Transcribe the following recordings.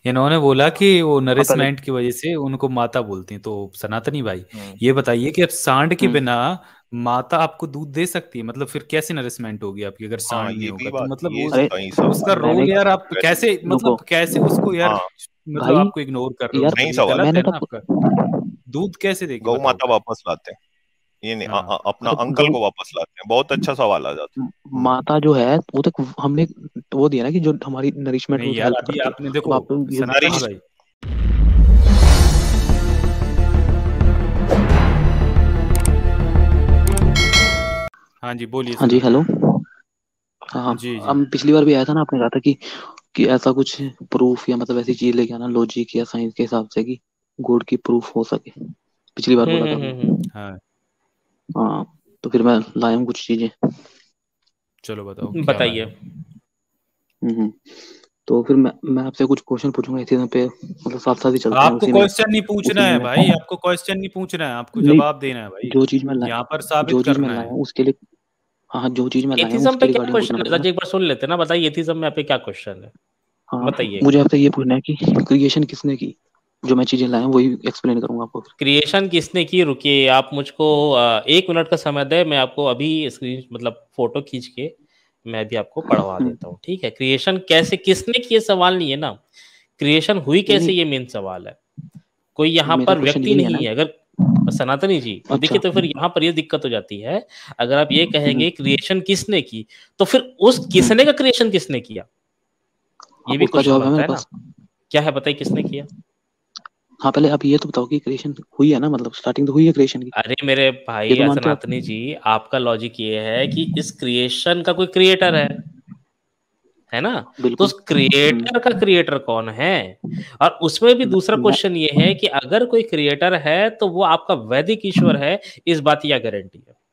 इन्होंने बोला कि वो हाँ पहले। नरिशमेंट की वजह से उनको माता बोलती हैं। तो सनातनी भाई, हम्म। ये बताइए कि अब सांड के हम्म। बिना माता आपको दूध दे सकती है? मतलब फिर कैसे नरिशमेंट होगी आपकी अगर हाँ सांड नहीं ये भी होगा तो? बात, मतलब ये उस सही सही उसका सवाल है। रोल ये यार आप वैसे कैसे, रुको। मतलब कैसे उसको यार, हाँ मतलब भाई आपको इग्नोर कर रहे हो? यार मतलब सही ये सवाल गलत है। है मैंने ना तो आपका। दूध कैसे देगी गौ बताओ माता फिर। वापस लाते हैं, ये नहीं हाँ। अपना अरे अंकल गौ को वापस लाते हैं, बहुत अच्छा सवाल आ जाता है। माता जो है वो तो हमने वो दिया ना कि जो हमारी नरिशमेंट नहीं में यार, हेल्प अभी करती है। आपने अब देखो आप तो ये सनातनी नरिश हाँ। भाई। हाँ जी, बोलिए हाँ जी सनातनी हेलो। भाई। हाँ जी जी। हम पिछली बार भी आया था ना, आपने कहा था कि ऐसा कुछ प्रूफ या मतलब ऐसी चीज लेके आना लॉजिक या साइंस के हिसाब से कि गॉड की प्रूफ हो सके। पिछली बार बोला था आपने। हाँ, हाँ तो फिर मैं लाया हूँ कुछ चीजें। चलो बताओ क्या लाए बताइए। हो। हम्म। तो फिर मैं आपसे कुछ क्वेश्चन पूछूंगा इसी पे, मतलब साथ साथ ही चलते हैं आपको उसी में। क्वेश्चन नहीं पूछना उसी में है मैं भाई, आपको क्वेश्चन नहीं पूछना है, आपको नहीं, जवाब देना है भाई। जो चीज मैं लाया, यहाँ पर साबित जो चीज मैं करना लाया है। हूँ उसके लिए। हाँ जो चीज मैं लाया हूँ एथिज्म उसके पे क्या रिगार्डिंग पूछना क्वेश्चन पड़ेगा है? ना। आज एक बार सुन लेते हैं ना, बताइए एथिज्म में आपके क्या क्वेश्चन है, हाँ बताइए एक मुझे बार। आपसे ये पूछना है कि क्रिएशन किसने की। जो मैं चीजें लाया हूँ वही एक्सप्लेन करूंगा आपको फिर। क्रिएशन किसने की, रुकिए आप मुझको 1 मिनट का समय दें, मैं आपको अभी स्क्रीन मतलब फोटो खींच के मैं भी आपको पढ़वा देता हूँ, ठीक है। क्रिएशन कैसे किसने की, ये सवाल नहीं है ना, क्रिएशन हुई नहीं कैसे नहीं, ये मेन सवाल है। कोई यहाँ मेरा पर क्वेश्चन व्यक्ति यही है ना। नहीं है अगर सनातनी जी, देखिए अच्छा। तो फिर यहाँ पर ये दिक्कत हो जाती है। अगर आप ये हम्म। कहेंगे क्रिएशन किसने की, तो फिर उस हम्म। किसने का क्रिएशन किसने किया, ये भी उसका क्वेश्चन जवाब है बनता मेरे है ना। पास। क्या है बताइए किसने किया। हाँ पहले आप ये तो बताओ कि क्रिएशन हुई है ना, मतलब स्टार्टिंग तो हुई है क्रिएशन की। अरे मेरे ये भाई तो मानते हो आप। सनातनी जी, आपका लॉजिक ये है कि इस क्रिएशन का कोई क्रिएटर है ना। तो बिल्कुल। उस क्रिएटर का क्रिएटर कौन है। और उसमें भी दूसरा मैं क्वेश्चन ये है कि अगर कोई क्रिएटर है तो वो आपका वैदिक ईश्वर है, इस बात की क्या गारंटी है।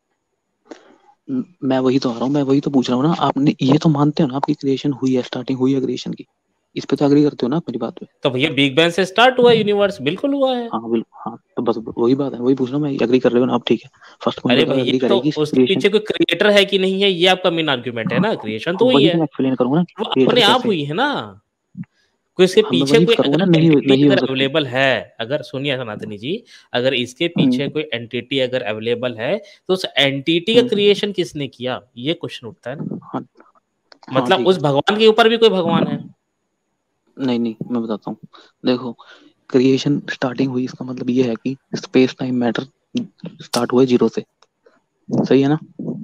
मैं वही तो आ रहा हूँ, मैं वही तो पूछ रहा हूँ ना। आपने ये तो मानते हो ना आपकी क्रिएशन हुई है, स्टार्टिंग हुई है क्रिएशन की। इस पे तो एग्री करते हो ना आप मेरी बात पे। तो भैया बिग बैंग से स्टार्ट हुआ यूनिवर्स, बिल्कुल हुआ है। हाँ बिल्कुल, हाँ तो बस वही बात है, वही पूछ रहा हूँ मैं। एग्री कर रहे हो ना आप, ठीक है। फर्स्ट पॉइंट अरे पे तो एग्री भैया तो करेगी उसके क्रिएशन। पीछे कोई क्रिएटर है कि नहीं है, ये आपका मेन आर्ग्यूमेंट है ना। क्रिएशन तो हुई वही है, तो मैं एक्सप्लेन करूंगा ना वो क्रिएटर अपने आप कैसे। हुई है ना। कोई इसके हम मैं पीछे वही कोई करूंगा अगर ना, नहीं एंटिटी नहीं हो अगर सकती। अवेलेबल है, अगर सुनिए सनातनी जी, अगर इसके पीछे हम्म। कोई एंटिटी अगर अवेलेबल है तो उस एंटिटी का हम्म। क्रिएशन किसने किया, ये क्वेश्चन उठता है ना। हाँ। हाँ मतलब ठीक उस है। भगवान के ऊपर भी कोई भगवान है। नहीं नहीं, मैं बताता हूँ। देखो, क्रिएशन स्टार्टिंग हुई इसका मतलब ये है कि स्पेस टाइम मैटर स्टार्ट हुए जीरो से। सही है ना।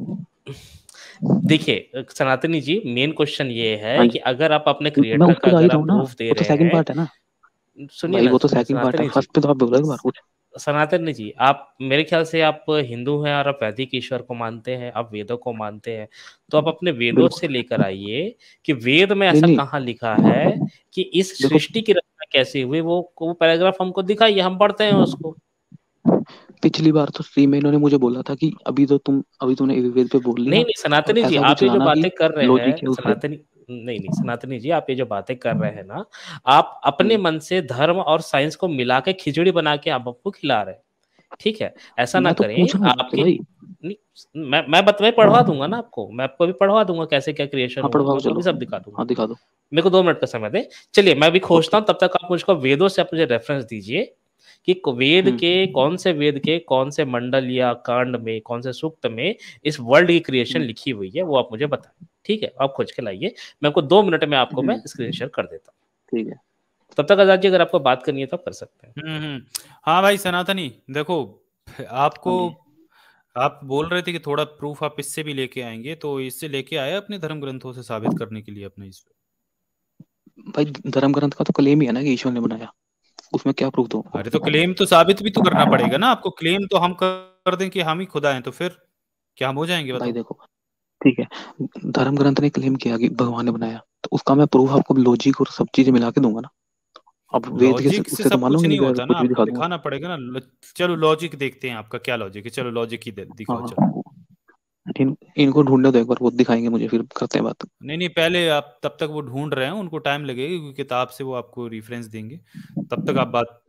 देखिए सनातनी जी, मेन क्वेश्चन ये हाँ है कि जी, अगर आप अपने मैं क्रिएटर उस का पे तो आ ही अगर रहा आप हूँ ना। प्रूफ दे वो तो रहे सेकंड हैं, पार्ट है ना सुनिए भाई, ना, वो तो सुनिए सेकंड पार्ट है। सनातनी जी। फर्स्ट पे तो आप बोला एक बार कुछ। सनातन जी, आप मेरे ख्याल से आप हिंदू हैं और आप वैदिक ईश्वर को मानते हैं, आप वेदों को मानते हैं। तो आप अपने वेदों से बिल्कुल। लेकर आइए कि वेद में नहीं ऐसा नहीं, कहाँ लिखा है कि इस देखो सृष्टि की रचना कैसे हुई, वो पैराग्राफ हमको दिखाइए, हम पढ़ते हैं उसको। पिछली बार तो स्ट्रीम में इन्होंने मुझे बोला था कि अभी तूने वेद पे बोल नहीं लिया। नहीं अब सनातनी जी, ऐसा आप कुछ ये जो लाना कि बातें कर रहे लॉजिक है हैं उस पे। सनातनी, नहीं नहीं सनातनी जी, आप ये जो बातें कर रहे हैं ना, आप अपने हम्म। मन से धर्म और साइंस को मिला के खिचड़ी बना के आप आपको खिला रहे हैं, ठीक है। ऐसा ना मैं तो करें पूछ रहा हूँ आपसे आपके, भाई। नहीं, मैं पढ़वा दूंगा ना आपको, मैं आपको अभी पढ़वा दूंगा कैसे क्या क्रिएशन हाँ हुआ, मैं पढ़वाओ आपको चलो। अभी सब दिखा दूंगा। हाँ दिखा दो। मेरे को 2 मिनट का समय दे। चलिए मैं भी खोजता ओके। हूँ, तब तक आप मुझको वेदों से आप मुझे रेफरेंस दीजिए कि वेद के हम्म। कौन से वेद के कौन से मंडल या कांड में कौन से सूक्त में इस वर्ल्ड की क्रिएशन हम्म। लिखी हुई है, वो आप मुझे बताएं, ठीक है। आप खोज के लाइए, मैं आपको 2 मिनट में आपको मैं हम्म। स्क्रीन शेयर कर देता हूँ। ठीक है। तब तक आजाद जी अगर आपको बात करनी है तो आप कर सकते हैं। हाँ भाई सनातनी, देखो आपको, हाँ जी। आप बोल रहे थे कि थोड़ा प्रूफ आप इससे भी लेके आएंगे, तो इससे लेके आए अपने धर्म ग्रंथों से साबित करने के लिए अपने इस। भाई धर्म ग्रंथ का तो क्लेम ही है ना कि ईश्वर ने बनाया। उसमें क्या प्रूफ दो। अरे तो क्लेम तो साबित भी तो करना पड़ेगा ना आपको। क्लेम तो हम कर दें कि हम ही खुदा हैं, तो फिर क्या हम हो जाएंगे भाई बताओ। देखो, ठीक है, धर्म ग्रंथ ने क्लेम किया कि भगवान ने बनाया, तो उसका मैं प्रूफ आपको लॉजिक और सब चीजें मिला के दूंगा ना। अब वेद के लॉजिक से उससे तो सब कुछ मानोगे नहीं नहीं, फिर होता ना, कुछ भी आपको दिखा दूंगा। दिखाना पड़ेगा ना। चलो लॉजिक देखते हैं आपका क्या लॉजिक है। चलो लॉजिक ही हाँ दिखाओ हाँ। चलो। इनको ढूंढने दो एक बार, वो दिखाएंगे मुझे, फिर करते हैं बात। नहीं नहीं, पहले आप, तब तक वो ढूंढ रहे हैं, उनको टाइम लगेगा क्योंकि किताब से वो आपको रेफरेंस देंगे। तब तक आप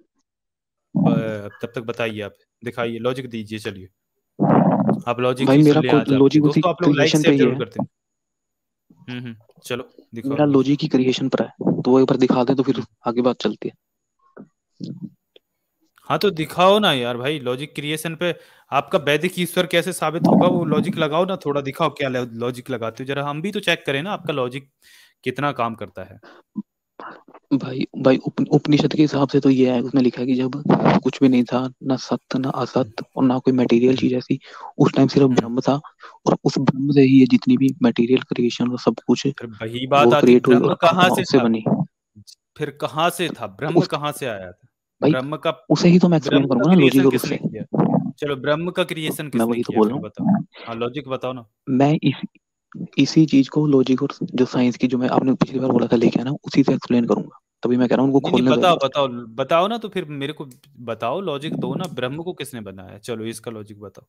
तब तक बताइए, आप दिखाइए, लॉजिक दीजिए चलिए। आप लॉजिक भाई ही सुन मेरा ले आज आपके लॉजिक उसी दोस्तों, आप लोग लाइक क्रिएशन पे शेयर ही जरूर है। करते हैं। चलो दिखाओ मेरा logic। लॉजिक की क्रिएशन पर है, तो वो एक बार दिखा दे तो फिर आगे बात चलती है। हाँ तो दिखाओ ना यार भाई, लॉजिक क्रिएशन पे आपका वैदिक ईश्वर कैसे साबित होगा, वो लॉजिक लगाओ ना, थोड़ा दिखाओ क्या लॉजिक लगाते हो, जरा हम भी तो चेक करें ना आपका लॉजिक कितना काम करता है। भाई उपनिषद के हिसाब से तो ये है, उसमें लिखा है कि जब कुछ भी नहीं था, ना सत्य ना असत्य और ना कोई मटेरियल चीज ऐसी, उस टाइम सिर्फ ब्रह्म था, और उस ब्रह्म से ही ये जितनी भी मटेरियल क्रिएशन और सब कुछ फिर वही बात वो आती, क्रिएट हुई ब्रह्म और कहाँ से उससे था, बनी। फिर कहाँ से था तो ब्रह्म, कहाँ से आया था भाई ब्रह्म का, उसे ही तो मैं एक्सप्लेन ब्रह्म का करूंगा ना लॉजिक क्रिएशन और किसने उससे। किया। चलो ब्रह्म का क्रिएशन मैं किसने वही तो किया बोल फिर रहा बताओ। हूँ। हाँ लॉजिक बताओ ना। मैं इसी चीज को लॉजिक और जो साइंस की, जो मैं आपने पिछली बार बोला था लेके आना, उसी से एक्सप्लेन करूंगा। तभी मैं कह रहा हूँ उनको नहीं नहीं, खोलने दो एक बताओ बार। बताओ बताओ ना, तो फिर मेरे को बताओ, लॉजिक दो ना, ब्रह्म को किसने बनाया, चलो इसका लॉजिक बताओ।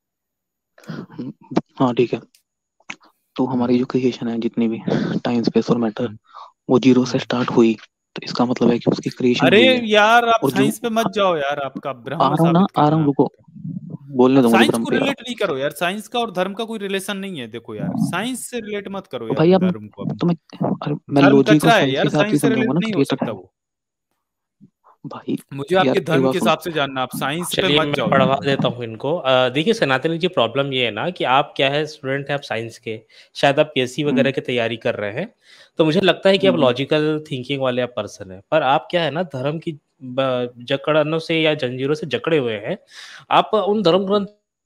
हाँ ठीक है। तो हमारी हम्म जो क्रिएशन है जितनी भी टाइम स्पेस और मैटर, हम्म वो जीरो से हम्म। स्टार्ट हुई, तो इसका मतलब है कि उसकी क्रिएशन अरे हुई है। यार आप और जो साइंस पे मत जाओ यार, आपका आ ब्रह्म रहा हूँ ना, साबित आ रहा करना हूँ, है रुको, आपको। बोलने अब दो मुझे साइंस ब्रह्म को पे यार। रिलेट नहीं करो यार, साइंस का और धर्म का कोई रिलेशन नहीं है, देखो यार साइंस से रिलेट मत करो तो यार भाई अब धर्म को अपने। तो मैं धर्म लॉजिक और कचरा है साइंस के यार, हिसाब से साइंस से समझाऊंगा रिलेट ना, नहीं हो क्रिएटर सकता है वो। भाई। मुझे आपके यार एक धर्म बात के सुनो। हिसाब से जानना, आप साइंस पे चलिए मत मैं जाओ यार पढ़वा भाई। देता हूँ इनको। देखिए सनातन जी, प्रॉब्लम ये है ना कि आप क्या है, स्टूडेंट है आप साइंस के, शायद आप पीएससी वगैरह हम्म की तैयारी कर रहे हैं, तो मुझे लगता है कि आप हम्म लॉजिकल थिंकिंग वाले आप पर्सन हैं, पर आप क्या है ना, धर्म की जकड़नों से या जंजीरों से जकड़े हुए हैं। आप उन धर्म ग्रंथ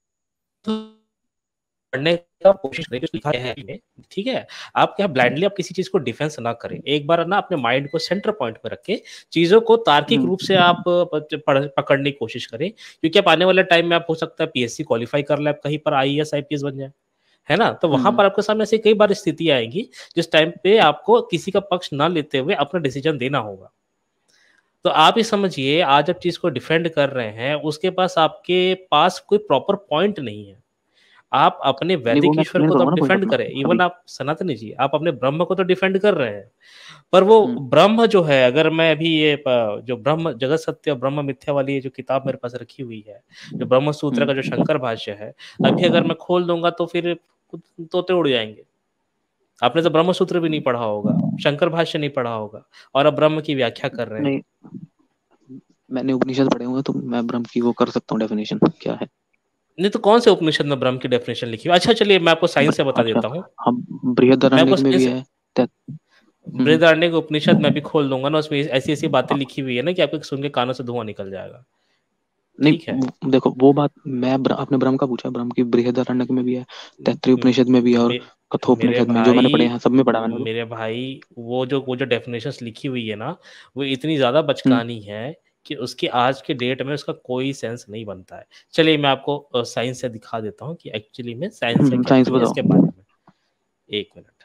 पढ़ने का कोशिश करें जो लिखा है इसमें, ठीक है। आप क्या ब्लाइंडली आप किसी चीज को डिफेंस ना करें, एक बार ना अपने माइंड को सेंटर पॉइंट पे रख के चीजों को तार्किक रूप से आप पकड़ने की कोशिश करें, क्योंकि आप आने वाले टाइम में आप हो सकता है पीएससी क्वालिफाई कर ले, आप कहीं पर आईएएस आईपीएस बन जाए, है ना। तो वहां हम्म पर आपके सामने ऐसी कई बार स्थिति आएगी जिस टाइम पे आपको किसी का पक्ष ना लेते हुए अपना डिसीजन देना होगा। तो आप ही समझिए, आज आप चीज को डिफेंड कर रहे हैं, उसके पास आपके पास कोई प्रॉपर पॉइंट नहीं है। आप अपने नहीं, वो वैदिक मैं ईश्वर एक्सप्लेन को तो करूंगा आप ना पॉइंट डिफेंड अपना करें, इवन अभी। आप सनातनी जी आप अपने ब्रह्म को तो डिफेंड कर रहे हैं, पर वो हम्म ब्रह्म जो है, अगर मैं अभी ये जो ब्रह्म जगत सत्य और ब्रह्म मिथ्या वाली ये जो किताब मेरे पास रखी हुई है, जो ब्रह्म सूत्र का जो हम्म शंकर भाष्य है, अभी अगर मैं खोल दूंगा तो फिर तोते उड़ जाएंगे। आपने तो ब्रह्म सूत्र भी नहीं पढ़ा होगा, शंकर भाष्य नहीं पढ़ा होगा, और अब ब्रह्म की व्याख्या कर रहे हैं। नहीं, मैंने उपनिषद पढ़े हुए हैं, तो मैं ब्रह्म की वो कर सकता हूँ डेफिनेशन क्या है। नहीं तो कौन से उपनिषद में ब्रह्म की डेफिनेशन लिखी हुई? अच्छा चलिए मैं आपको साइंस से बता अच्छा, देता हूँ। हम मैं आपको बृहदारण्यक में भी साइंस, है। ते- हम्म, बृहदारण्यक उपनिषद में भी खोल दूंगा ना, उसमें ऐसी ऐसी बातें लिखी हुई है ना कि आपके सुन के कानों से धुआं निकल जाएगा। नहीं ठीक है। देखो वो बात, आपने ब्रह्म का पूछा, ब्रह्म की बृहदारण्यक में भी है, तैत्तिरीय उपनिषद में भी है, और मे, मेरे कठोपनिषद में, जो मैंने पढ़े भाई हैं सब में पढ़ा है मैंने तो। मेरे भाई वो जो डेफिनेशंस लिखी हुई है ना, वो इतनी ज्यादा हम्म बचकानी है कि उसकी आज के डेट में उसका कोई सेंस नहीं बनता है। चलिए मैं आपको साइंस से दिखा देता हूँ कि एक्चुअली में साइंस से साइंस कहती है इसके बताओ। बारे में। एक मिनट।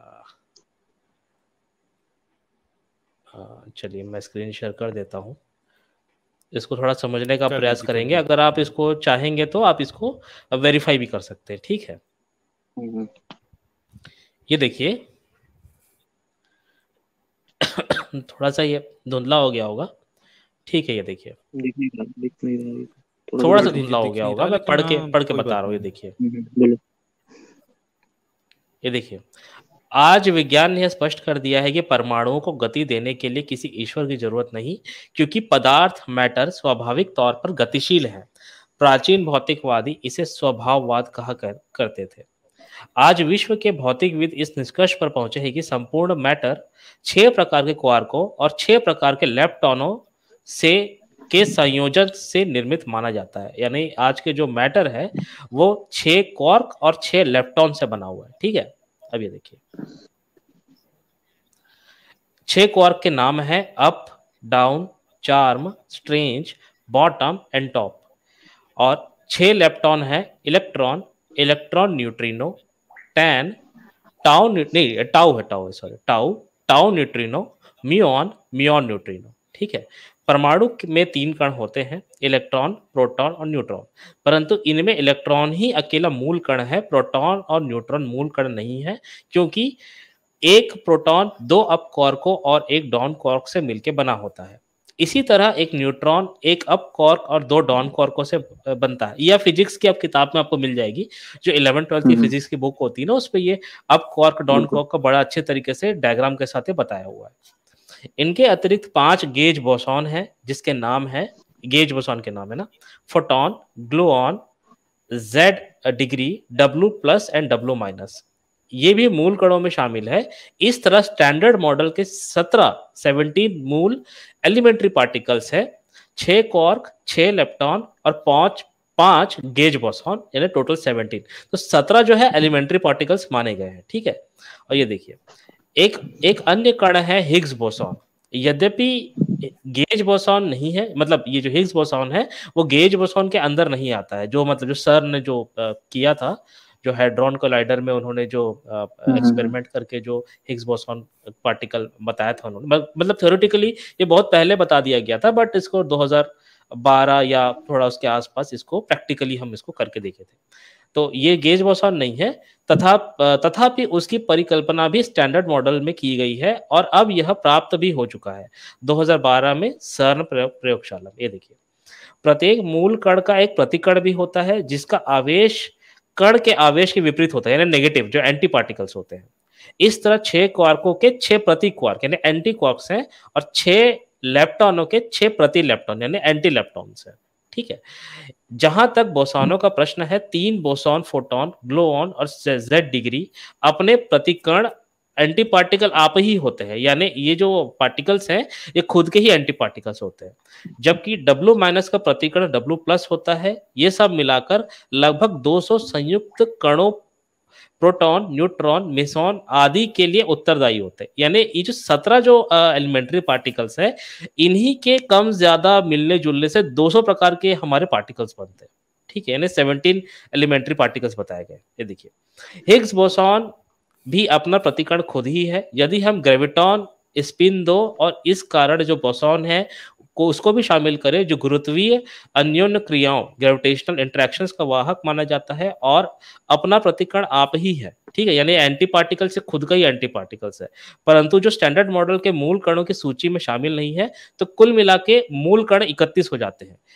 चलिए मैं स्क्रीन शेयर कर देता हूँ, इसको थोड़ा समझने का प्रयास कर करेंगे, दीजिए। अगर आप इसको चाहेंगे तो आप इसको वेरीफाई भी कर सकते हैं, ठीक है। हम्म, ये देखिए थोड़ा सा ये धुंधला हो गया होगा, ठीक है। ये देखिए दिख नहीं रहा है, थोड़ा सा थोड़ा सा लाइट। नहीं जी धुंधला हो दिख गया नहीं होगा, रहा, मैं लेकिन हाँ पढ़ के कोई बता बात रहा हूँ। ये नहीं। देखिए, बोलो। ये देखिए, आज विज्ञान ने स्पष्ट कर दिया है कि परमाणुओं को गति देने के लिए किसी ईश्वर की जरूरत नहीं, क्योंकि पदार्थ मैटर स्वाभाविक तौर पर गतिशील है। प्राचीन भौतिकवादी इसे स्वभाववाद करते थे। आज विश्व के भौतिकविद इस निष्कर्ष पर पहुंचे हैं कि संपूर्ण मैटर 6 प्रकार के क्वार्कों और 6 प्रकार के लेप्टॉनों से के संयोजन से निर्मित माना जाता है। यानी आज के जो मैटर है वो 6 क्वार्क और 6 लेप्टॉन से बना हुआ है, ठीक है। अब ये देखिए, 6 क्वार्क के नाम है up, down, charm, strange, bottom and top. और 6 लेप्टॉन है electron, electron neutrino, tan, tau है sorry, tau neutrino, muon, muon neutrino, ठीक है। परमाणु में 3 कण होते हैं, इलेक्ट्रॉन, प्रोटॉन और न्यूट्रॉन, परंतु इनमें इलेक्ट्रॉन ही अकेला मूल कण है, प्रोटॉन और न्यूट्रॉन मूल कण नहीं है, क्योंकि एक प्रोटॉन 2 अप क्वार्कों और एक डाउन क्वार्क से मिलकर बना होता है। इसी तरह एक न्यूट्रॉन एक अप क्वार्क और 2 डाउन क्वार्कों से बनता है। यह फिजिक्स की अब किताब में आपको मिल जाएगी, जो 11th-12th की फिजिक्स की बुक होती है ना, उस पे ये अप क्वार्क डाउन क्वार्क का बड़ा अच्छे तरीके से डायग्राम के साथ बताया हुआ है। इनके अतिरिक्त 5 गेज बोसॉन है, जिसके नाम है, गेज बोसॉन के नाम है ना, photon, gluon, Z degree, W+ and W-। ये भी मूल कणों में शामिल है। इस तरह स्टैंडर्ड मॉडल के 17 मूल एलिमेंट्री पार्टिकल्स है, 6 क्वार्क, 6 लेप्टॉन और 5 गेज बोसॉन, यानी टोटल 17। तो 17 जो है एलिमेंट्री पार्टिकल्स माने गए हैं, ठीक है। और ये देखिए एक अन्य कण है हिग्स बोसॉन। यद्यपि गेज बोसॉन नहीं है, मतलब ये जो हिग्स बोसॉन है वो गेज बोसॉन के अंदर नहीं आता है, जो मतलब जो सर ने जो किया था, जो हैड्रॉन कोलाइडर में उन्होंने जो एक्सपेरिमेंट करके जो हिग्स बोसॉन पार्टिकल बताया था उन्होंने, मतलब थ्योरेटिकली ये बहुत पहले बता दिया गया था, बट इसको 2012 या थोड़ा उसके आसपास इसको प्रैक्टिकली हम इसको करके देखे थे। तो ये गेज बोसॉन नहीं है, तथापि उसकी परिकल्पना भी स्टैंडर्ड मॉडल में की गई है और अब यह प्राप्त भी हो चुका है 2012 में सर्न प्रयोगशाला में। ये देखिए, प्रत्येक मूल कण का एक प्रतिकण भी होता है, जिसका आवेश कण के आवेश के विपरीत होता है, यानी नेगेटिव, जो एंटी पार्टिकल्स होते हैं। इस तरह 6 क्वार्कों के 6 प्रति क्वार्क यानी एंटी क्वार्क्स हैं, और 6 लेप्टॉनों के 6 प्रति लेप्टॉन यानी एंटी लेप्टॉन्स हैं, ठीक है। जहां तक बोसॉनों का प्रश्न है, 3 बोसॉन, फोटॉन, ग्लूऑन और Z डिग्री अपने प्रतिकण एंटी पार्टिकल आप ही होते हैं, यानी ये जो पार्टिकल्स हैं ये खुद के ही एंटी पार्टिकल्स होते हैं। जबकि W- का प्रतिकरण W+ होता है। ये सब मिलाकर लगभग 200 संयुक्त कणों, प्रोटॉन, न्यूट्रॉन, मेसॉन आदि के लिए उत्तरदायी होते हैं। यानी ये जो 17 जो एलिमेंट्री पार्टिकल्स है, इन्हीं के कम ज्यादा मिलने जुलने से 200 प्रकार के हमारे पार्टिकल्स बनते हैं, ठीक है। यानी 17 एलिमेंट्री पार्टिकल्स बताए गए। ये देखिए, हिग्स बोसॉन भी अपना प्रतिकरण खुद ही है। यदि हम ग्रेविटॉन, स्पिन 2 और इस कारण जो बोसॉन है को उसको भी शामिल करें, जो गुरुत्वीय अन्योन्य क्रियाओं, ग्रेविटेशनल इंटरेक्शंस का वाहक माना जाता है और अपना प्रतिकरण आप ही है, ठीक है। यानी एंटी पार्टिकल से खुद का ही एंटी पार्टिकल्स है, परंतु जो स्टैंडर्ड मॉडल के मूल कणों की सूची में शामिल नहीं है। तो कुल मिला के मूल कण 31 हो जाते हैं।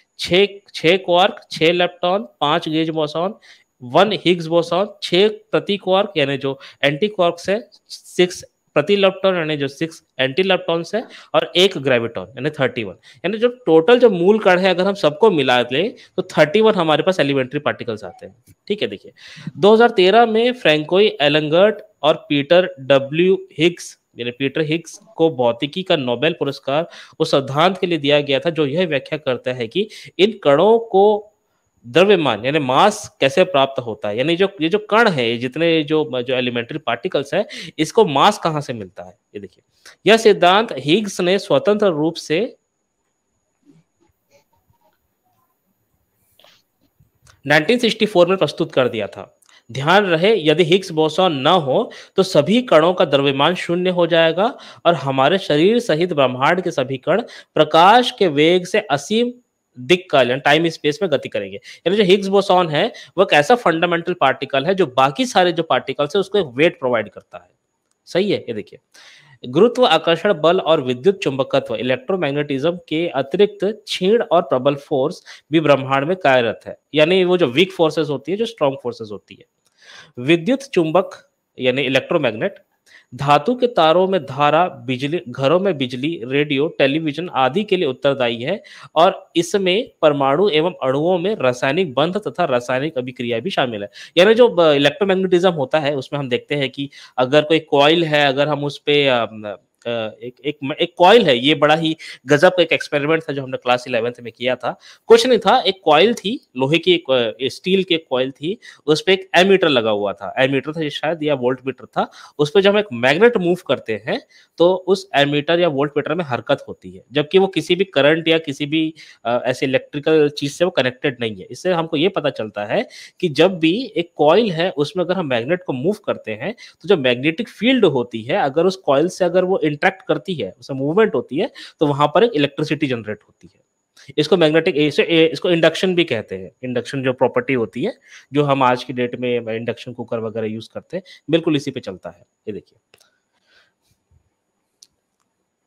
6 quark, 6 lepton, 5 gauge boson, 1 Higgs boson, 6 प्रति क्वार्क यानी जो एंटी क्वार्क्स है, 6 प्रति लेप्टॉन यानी जो 6 एंटी लेप्टॉन्स है, और 1 ग्रेविटॉन यानी 31। यानी जो टोटल जो मूल कण है, अगर हम सबको मिला लें तो 31 हमारे पास एलिमेंट्री पार्टिकल्स आते हैं, ठीक है। देखिए, 2013 में फ्रैंकोई एलंगर्ट और पीटर W हिग्स यानी पीटर हिग्स को भौतिकी का नोबेल पुरस्कार उस सिद्धांत के लिए दिया गया था, जो यह व्याख्या करता है कि इन कणों को द्रव्यमान यानी मास कैसे प्राप्त होता है। यानी जो ये जो कण है, जितने जो एलिमेंट्री पार्टिकल्स है, इसको मास कहां से मिलता है। ये देखिए, यह सिद्धांत हिग्स ने स्वतंत्र रूप से 1964 में प्रस्तुत कर दिया था। ध्यान रहे, यदि हिग्स बोसॉन न हो तो सभी कणों का द्रव्यमान शून्य हो जाएगा और हमारे शरीर सहित ब्रह्मांड के सभी कण प्रकाश के वेग से असीम दिक्काल टाइम स्पेस में गति करेंगे। यानी जो हिग्स बोसॉन है वो एक ऐसा फंडामेंटल पार्टिकल है जो बाकी सारे जो पार्टिकल्स है उसको एक वेट प्रोवाइड करता है। सही है। ये देखिए, गुरुत्व आकर्षण बल और विद्युत चुंबकत्व इलेक्ट्रोमैग्नेटिज्म के अतिरिक्त क्षीण और प्रबल फोर्स भी ब्रह्मांड में कार्यरत है। यानी वो जो वीक फोर्सेस होती है, जो स्ट्रॉन्ग फोर्सेस होती है। विद्युत चुंबक यानी इलेक्ट्रोमैग्नेट, धातु के तारों में धारा, बिजली, घरों में बिजली, रेडियो, टेलीविजन आदि के लिए उत्तरदायी है और इसमें परमाणु एवं अणुओं में रासायनिक बंध तथा रासायनिक अभिक्रिया भी शामिल है। यानी जो इलेक्ट्रोमैग्नेटिज्म होता है उसमें हम देखते हैं कि अगर कोई कॉइल है, अगर हम उस पे एक कॉइल है, ये बड़ा ही गजब का एक एक्सपेरिमेंट था जो हमने क्लास 11th में किया था। कुछ नहीं था, एक कॉइल थी, लोहे की, एक स्टील की कॉइल थी, उस पे एक एमीटर लगा हुआ था। एमीटर था शायद या वोल्ट मीटर था। उस पे जब हम एक मैग्नेट मूव करते हैं तो उस एमीटर या वोल्ट मीटर में हरकत होती है, जबकि वो किसी भी करंट या किसी भी ऐसे इलेक्ट्रिकल चीज से वो कनेक्टेड नहीं है। इससे हमको ये पता चलता है कि जब भी एक कॉइल है उसमें अगर हम मैग्नेट को मूव करते हैं तो जो मैग्नेटिक फील्ड होती है, अगर उस कॉइल से अगर वो इंटरेक्ट करती है, उसमें मूवमेंट होती है, तो वहां पर एक इलेक्ट्रिसिटी जनरेट होती है। इसको मैग्नेटिक, इसको इंडक्शन भी कहते हैं। इंडक्शन जो प्रॉपर्टी होती है, जो हम आज की डेट में इंडक्शन कुकर वगैरह यूज करते हैं, बिल्कुल इसी पे चलता है। ये देखिए,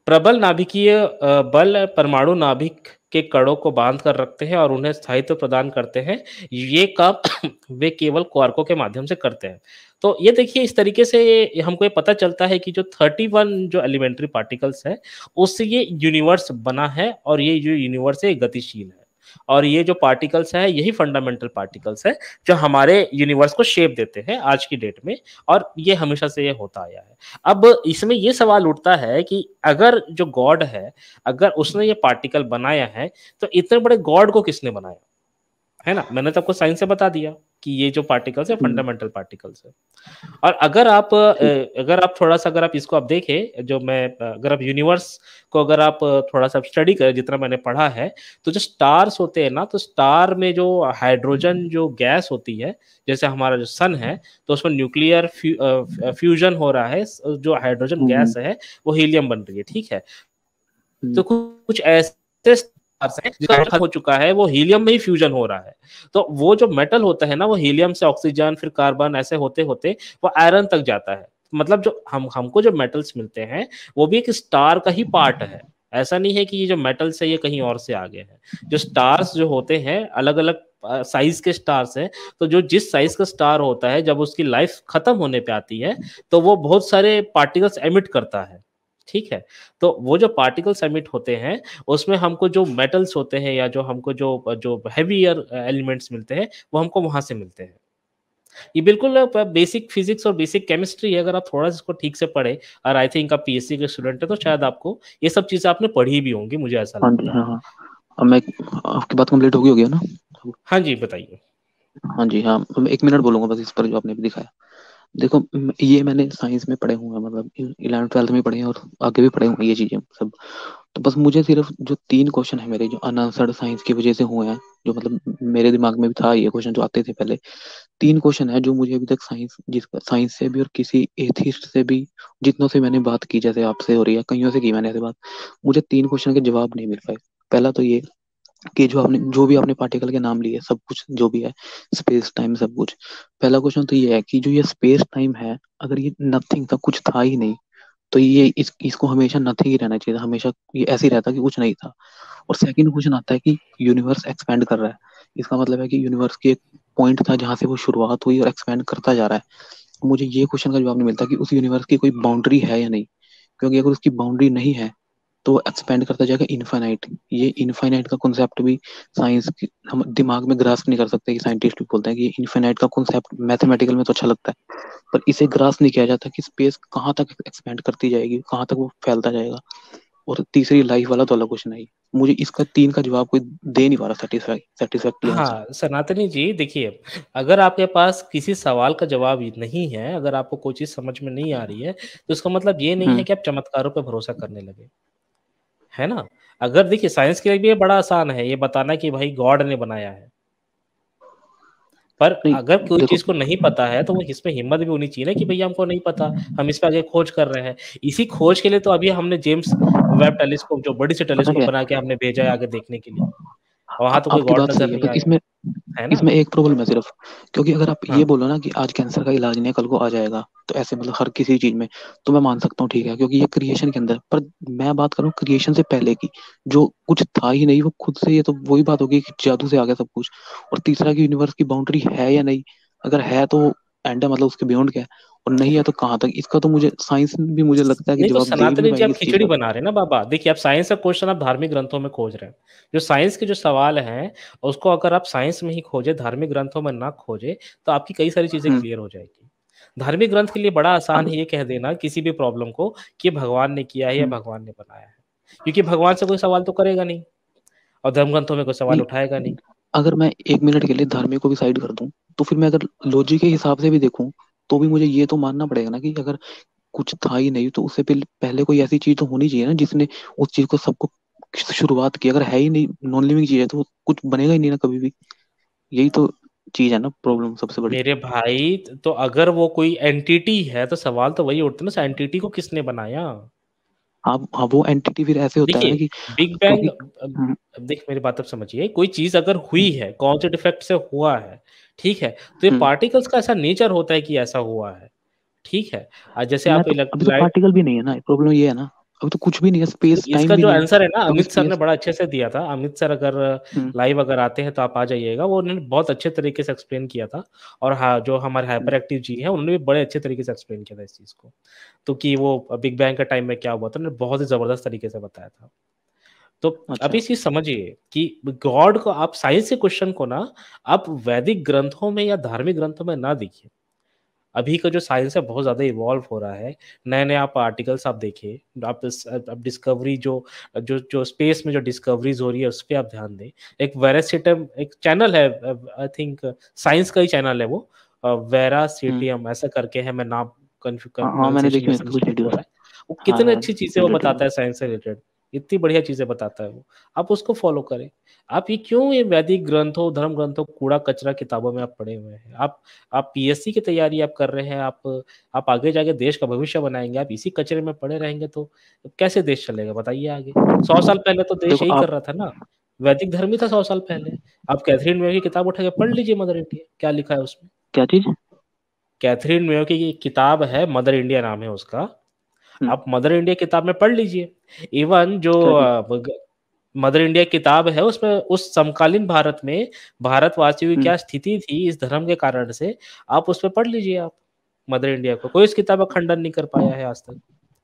प्रबल नाभिकीय बल परमाणु नाभिक के कणों को बांध कर रखते हैं और उन्हें स्थायित्व प्रदान करते हैं। ये काम वे केवल क्वार्कों के माध्यम से करते हैं। तो ये देखिए इस तरीके से हमको ये पता चलता है कि जो 31 जो एलिमेंट्री पार्टिकल्स है उससे ये यूनिवर्स बना है और ये जो यूनिवर्स है गतिशील है और ये जो पार्टिकल्स है यही फंडामेंटल पार्टिकल्स है जो हमारे यूनिवर्स को शेप देते हैं आज की डेट में और ये हमेशा से ये होता आया है। अब इसमें ये सवाल उठता है कि अगर जो गॉड है अगर उसने ये पार्टिकल बनाया है तो इतने बड़े गॉड को किसने बनाया, है ना? मैंने तो आपको साइंस से बता दिया कि ये जो पार्टिकल्स है फंडामेंटल पार्टिकल्स है। और अगर आप थोड़ा सा अगर आप इसको आप देखें जो मैं अगर आप यूनिवर्स को अगर आप थोड़ा सा स्टडी करें जितना मैंने पढ़ा है तो जो स्टार्स होते हैं ना तो स्टार में जो हाइड्रोजन जो गैस होती है जैसे हमारा जो सन है तो उसमें न्यूक्लियर फ्यूजन हो रहा है, जो हाइड्रोजन गैस है वो हीलियम बन रही है, ठीक है? तो कुछ ऐसे जिसका खत्म हो चुका है वो हीलियम में ही फ्यूजन हो रहा है। तो वो जो मेटल होता है ना वो हीलियम से ऑक्सीजन फिर कार्बन ऐसे होते होते वो आयरन तक जाता है। मतलब जो हमको जो मेटल्स मिलते हैं वो भी एक स्टार का ही पार्ट है। ऐसा नहीं है कि ये जो मेटल्स है ये कहीं और से आ गए हैं। जो स्टार्स जो होते हैं अलग अलग साइज के स्टार्स हैं, तो जो जिस साइज का स्टार होता है जब उसकी लाइफ खत्म होने पे आती है तो वो बहुत सारे पार्टिकल्स एमिट करता है, ठीक है? तो वो जो पार्टिकल्स एमिट होते हैं उसमें हमको जो मेटल्स होते हैं या जो हमको जो हेवियर एलिमेंट्स मिलते हैं वो हमको वहां से मिलते हैं। ये बिल्कुल बेसिक फिजिक्स और बेसिक केमिस्ट्री है। अगर आप थोड़ा इसको ठीक से पढ़े और आई थिंक आप पीएससी के स्टूडेंट है तो शायद आपको ये सब चीजें आपने पढ़ी भी होंगी, मुझे ऐसा हाँ जी, लगता है। हाँ। अब मैं आपकी बात कंप्लीट हो गई ना? हाँ जी बताइए। हाँ जी, हाँ। मैं 1 मिनट बोलूंगा बस इस पर जो आपने भी दिखाया। देखो ये मैंने साइंस में पढ़े हुए हैं, मतलब 11th-12th में पढ़े हैं और आगे भी पढ़े हुए हैं ये चीजें सब। तो बस मुझे सिर्फ जो 3 क्वेश्चन है मेरे जो अनआंसर्ड साइंस की वजह से हुए हैं, जो मतलब मेरे दिमाग में भी था ये क्वेश्चन जो आते थे पहले, 3 क्वेश्चन है जो मुझे अभी तक साइंस से भी और किसी एथिस्ट से भी जितनों से मैंने बात की, जैसे आपसे हो रही है, कईयों से की मैंने ऐसे बात, मुझे 3 क्वेश्चन के जवाब नहीं मिल पाए। पहला तो ये कि जो भी आपने पार्टिकल के नाम लिए, सब कुछ जो भी है, स्पेस टाइम सब कुछ, पहला क्वेश्चन तो ये है कि जो ये स्पेस टाइम है अगर ये नथिंग था, कुछ था ही नहीं, तो ये इसको हमेशा नथिंग ही रहना चाहिए था, हमेशा ये ऐसे ही रहता कि कुछ नहीं था। और सेकंड क्वेश्चन आता है कि यूनिवर्स एक्सपेंड कर रहा है, इसका मतलब है कि यूनिवर्स की एक पॉइंट था जहां से वो शुरुआत हुई और एक्सपेंड करता जा रहा है। मुझे ये क्वेश्चन का जवाब नहीं मिलता कि उस यूनिवर्स की कोई बाउंड्री है या नहीं, क्योंकि अगर उसकी बाउंड्री नहीं है तो एक्सपेंड करता जाएगा इनफाइनाइट। ये इनफाइनाइट का कॉन्सेप्ट भी साइंस हम दिमाग में ग्रास्प नहीं कर सकते, कि साइंटिस्ट भी बोलते हैं कि इनफाइनाइट का कॉन्सेप्ट मैथमेटिकल में तो अच्छा लगता है पर इसे ग्रास्प नहीं किया जाता कि स्पेस कहाँ तक एक्सपेंड करती जाएगी, कहाँ तक वो फैलता जाएगा। और तीसरी लाइफ वाला तो अलग क्वेश्चन है। मुझे इसका 3 का जवाब कोई दे नहीं पा रहा सेटिस्फैक्टरी आंसर। हाँ सनातनी जी देखिए, अगर आपके पास किसी सवाल का जवाब नहीं है, अगर आपको कोई चीज समझ में नहीं आ रही है तो इसका मतलब ये नहीं है कि आप चमत्कारों पे भरोसा करने लगे, है ना? अगर देखिए साइंस के लिए भी ये बड़ा आसान है ये बताना कि भाई गॉड ने बनाया है, पर नहीं अगर कोई देखो, चीज को नहीं पता है तो वो इसमें हिम्मत भी होनी चाहिए ना कि भैया हमको नहीं पता, हम इस पे आगे खोज कर रहे हैं। इसी खोज के लिए तो अभी हमने जेम्स वेब टेलीस्कोप जो बड़ी सी पता टेलीस्कोप क्या बना के हमने भेजा है आगे देखने के लिए, वहां तो कोई आपकी गॉड बात नजर सही है, नहीं पर आया, इसमें है ना? इसमें एक प्रॉब्लम है सिर्फ, क्योंकि अगर आप ये हाँ बोलो ना कि आज कैंसर का इलाज नहीं है कल को आ जाएगा, तो ऐसे मतलब हर किसी चीज में तो मैं मान सकता हूँ, ठीक है, क्योंकि ये क्रिएशन के अंदर, पर मैं बात करूँ क्रिएशन से पहले की, जो कुछ था ही नहीं वो खुद से, ये तो वही बात होगी कि जादू से आ गया सब कुछ। और तीसरा कि यूनिवर्स की बाउंड्री है या नहीं, अगर है तो एंड है, मतलब उसके बियॉन्ड क्या है, और नहीं है तो कहाँ तक, इसका तो मुझे साइंस भी मुझे लगता है कि नहीं तो जवाब दे ही नहीं सनातनी जी पाएगी आप इस चीज खिचड़ी का। बना रहे हैं ना बाबा। देखिए आप साइंस का क्वेश्चन आप धार्मिक ग्रंथों में खोज रहे हैं, जो साइंस के जो सवाल हैं उसको अगर आप साइंस में ही खोजे धार्मिक ग्रंथों में ना खोजे तो आपकी कई सारी चीजें हम्म। क्लियर हो जाएगी। धार्मिक ग्रंथ के लिए बड़ा आसान अब है ये कह देना किसी भी प्रॉब्लम को कि भगवान ने किया है या हम्म, भगवान ने बनाया है, क्योंकि भगवान से कोई सवाल तो करेगा नहीं और धर्म ग्रंथों में कोई सवाल नहीं, उठाएगा नहीं। अगर मैं 1 मिनट के लिए धार्मिक को भी साइड कर दूं, तो फिर मैं अगर लॉजिक के हिसाब से भी देखूं, तो भी मुझे ये तो मानना पड़ेगा ना कि अगर कुछ था ही नहीं तो उससे पहले कोई ऐसी चीज तो होनी चाहिए ना जिसने उस चीज को सबको शुरुआत की। अगर है ही नहीं, नॉन लिविंग चीज है, तो वो कुछ बनेगा ही नहीं ना कभी भी। यही तो चीज है ना, प्रॉब्लम सबसे बड़ी। मेरे भाई तो अगर वो कोई एंटिटी है तो सवाल तो वही उठता है ना, एंटिटी को किसने बनाया? हाँ हाँ, वो एंटिटी फिर ऐसे होता है ना देखिए कि बिग बैंग, क्योंकि हम्म, अब देख मेरी बात अब समझिए, कोई चीज अगर हुई है कौन से डिफेक्ट से हुआ है, ठीक है, तो ये हम्म, पार्टिकल्स का ऐसा नेचर होता है कि ऐसा हुआ है, ठीक है। जैसे मैं आप तो अभी तो इलेक्ट्रोलाइट, पार्टिकल भी नहीं है ना, प्रॉब्लम ये है ना। अभी तो कुछ भी नहीं है, स्पेस टाइम इसका भी जो नहीं है। आंसर है ना क्योंकि अमित सर ने स्पेस बड़ा अच्छे से दिया था। अमित सर अगर लाइव अगर आते हैं तो आप आ जाइएगा, वो उन्होंने बहुत अच्छे तरीके से एक्सप्लेन किया था। और हाँ, जो हमारे हाइपर एक्टिव जी है उन्होंने भी बड़े अच्छे तरीके से एक्सप्लेन किया था इस चीज को। तो कि वो बिग बैंग का टाइम में क्या हुआ था, उन्होंने बहुत ही जबरदस्त तरीके से बताया था। तो अच्छा अभी चीज समझिए कि गॉड को आप साइंस के क्वेश्चन को ना आप वैदिक ग्रंथों में या धार्मिक ग्रंथों में ना देखिए। अभी का जो साइंस है बहुत ज्यादा इवॉल्व हो रहा है। नए नए आप आर्टिकल्स आप देखिए, आप डिस्कवरी जो जो जो स्पेस में जो डिस्कवरीज हो रही है उस पर आप ध्यान दें। एक वेरासिटम एक चैनल है, आई थिंक साइंस का ही चैनल है वो, वेरासिटियम ऐसा करके है, मैं नाम हाँ मैंने प्रोनाउंसिएशन देखी में उसकी कुछ मिस्टेक हो वीडियोस। रहा है। वो हाँ कितने हाँ अच्छी चीजें वो related बताता में। है साइंस से रिलेटेड, इतनी बढ़िया चीजें बताता है वो। आप उसको फॉलो करें। आप ये क्यों ये वैदिक ग्रंथों धर्म ग्रंथों कूड़ा कचरा किताबों में आप पढ़े हुए हैं? आप पीएससी की तैयारी आप कर रहे हैं, आप आगे जाके देश का भविष्य बनाएंगे, आप इसी कचरे में पड़े रहेंगे तो कैसे देश चलेगा बताइए आगे? 100 साल पहले तो देश देखो यही कर आप रहा था ना, वैदिक धर्म ही था 100 साल पहले। आप कैथरीन मेयो की किताब उठा के पढ़ लीजिए, मदर इंडिया क्या लिखा है उसमें। क्या चीज? कैथरीन मेयो की किताब है, मदर इंडिया नाम है उसका। आप मदर इंडिया किताब में पढ़ लीजिए। इवन जो क्या चीज? मदर इंडिया किताब है उसमें उस समकालीन भारत में भारतवासियों की क्या स्थिति थी इस धर्म के कारण से, आप उस पर पढ़ लीजिए। आप मदर इंडिया को कोई इस किताब का खंडन नहीं कर पाया है आज तक।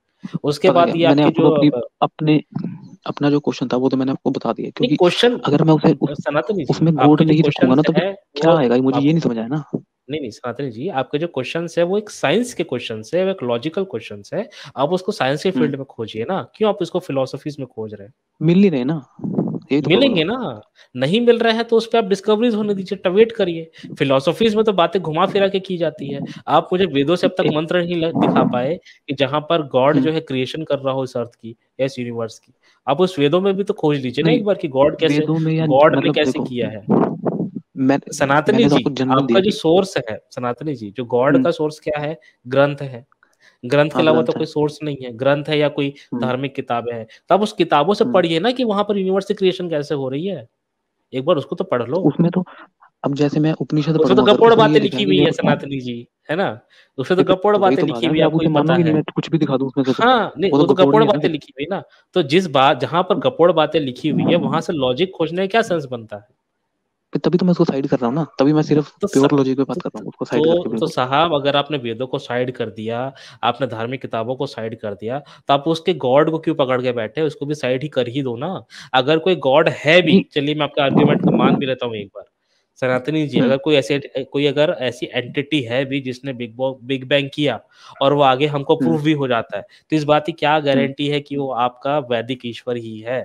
उसके पता बाद क्या, ये मैंने आपके आपको जो अपनी अपने अपना जो क्वेश्चन था वो तो मैंने आपको बता दिया, नहीं क्योंकि क्वेश्चन अगर मैं उसे सनातनी जी उसमें गॉड आपके जो नहीं रखूंगा क्वेश्चन ना तो फिर है क्या वो आएगा, मुझे आप ये नहीं समझ आया ना। नहीं सनातनी जी आपके जो क्वेश्चंस है वो एक साइंस के क्वेश्चंस है, वो एक लॉजिकल क्वेश्चंस है। आप उसको साइंस के फील्ड में खोजिए ना, क्यों आप इसको फिलोसफीज में खोज रहे हैं? मिल नहीं रहे ना, यही तो प्रॉब्लम मिलेंगे है। ना, नहीं मिल रहा है तो उस पे आप डिस्कवरीज होने दीजिए, वेट करिए। फिलोसफीज में तो बातें घुमा फिरा के की जाती है। आप मुझे वेदों से अब तक मंत्र नहीं दिखा पाए कि जहां पर गॉड जो है क्रिएशन कर रहा हो इस अर्थ की, इस यूनिवर्स की। आप उस वेदों में भी तो खोज लीजिए ना नहीं एक बार कि गॉड कैसे, वेदों में या गॉड ने मतलब कैसे देखो, किया है। मैं सनातनी मैंने तो जी आपको जनरल आपका दिया जो कि सोर्स है, सनातनी जी जो गॉड का सोर्स क्या है? ग्रंथ है। ग्रंथ के हाँ अलावा तो ग्रंथ है। कोई सोर्स नहीं है, ग्रंथ है या कोई धार्मिक किताबें हैं। तो आप उस किताबों से पढ़िए ना कि वहां पर यूनिवर्स की क्रिएशन कैसे हो रही है, एक बार उसको तो पढ़ लो। तो उसमें तो अब जैसे मैं उपनिषद उसमें तो पढ़ूंगा अगर गपोड़ उसमें ये बातें लिखा लिखी है कि हुई है जब सनातनी जी, है ना? उसमें तो गपोड़ तो वही बातें तो बात लिखी है ना, हुई फिर है, आप आपको उसे ही पता मानोगे नहीं, है। मैं कुछ भी दिखा दूं उसमें से हाँ, नहीं वो वो तो तो गपोड़ गपोड़ ही है ना बातें फिर। लिखी हुई ना। तो जिस बात जहां पर गपोड़ बातें लिखी हुई है वहां से लॉजिक खोजने का क्या सेंस बनता है? तभी तो मैं उसको साइड कर रहा हूँ ना, तभी मैं सिर्फ तो स- प्योर लॉजिक पे बात कर रहा हूँ, उसको साइड करके तो बिल्कुल। साहब अगर आपने वेदों को साइड कर दिया, आपने धार्मिक किताबों को साइड कर दिया, तो आप उसके गॉड को क्यों पकड़ के बैठे? उसको भी साइड ही कर ही दो ना। अगर कोई गॉड है भी, नहीं। चलिए मैं आपका आर्ग्यूमेंट को मान भी लेता हूँ एक बार। सनातनी जी हम्म अगर कोई अगर ऐसी एंटिटी है भी जिसने बिग बैंग किया और वो आगे हमको हम्म प्रूफ भी हो जाता है, तो इस बात की क्या हम्म गारंटी है कि वो आपका वैदिक ईश्वर ही है?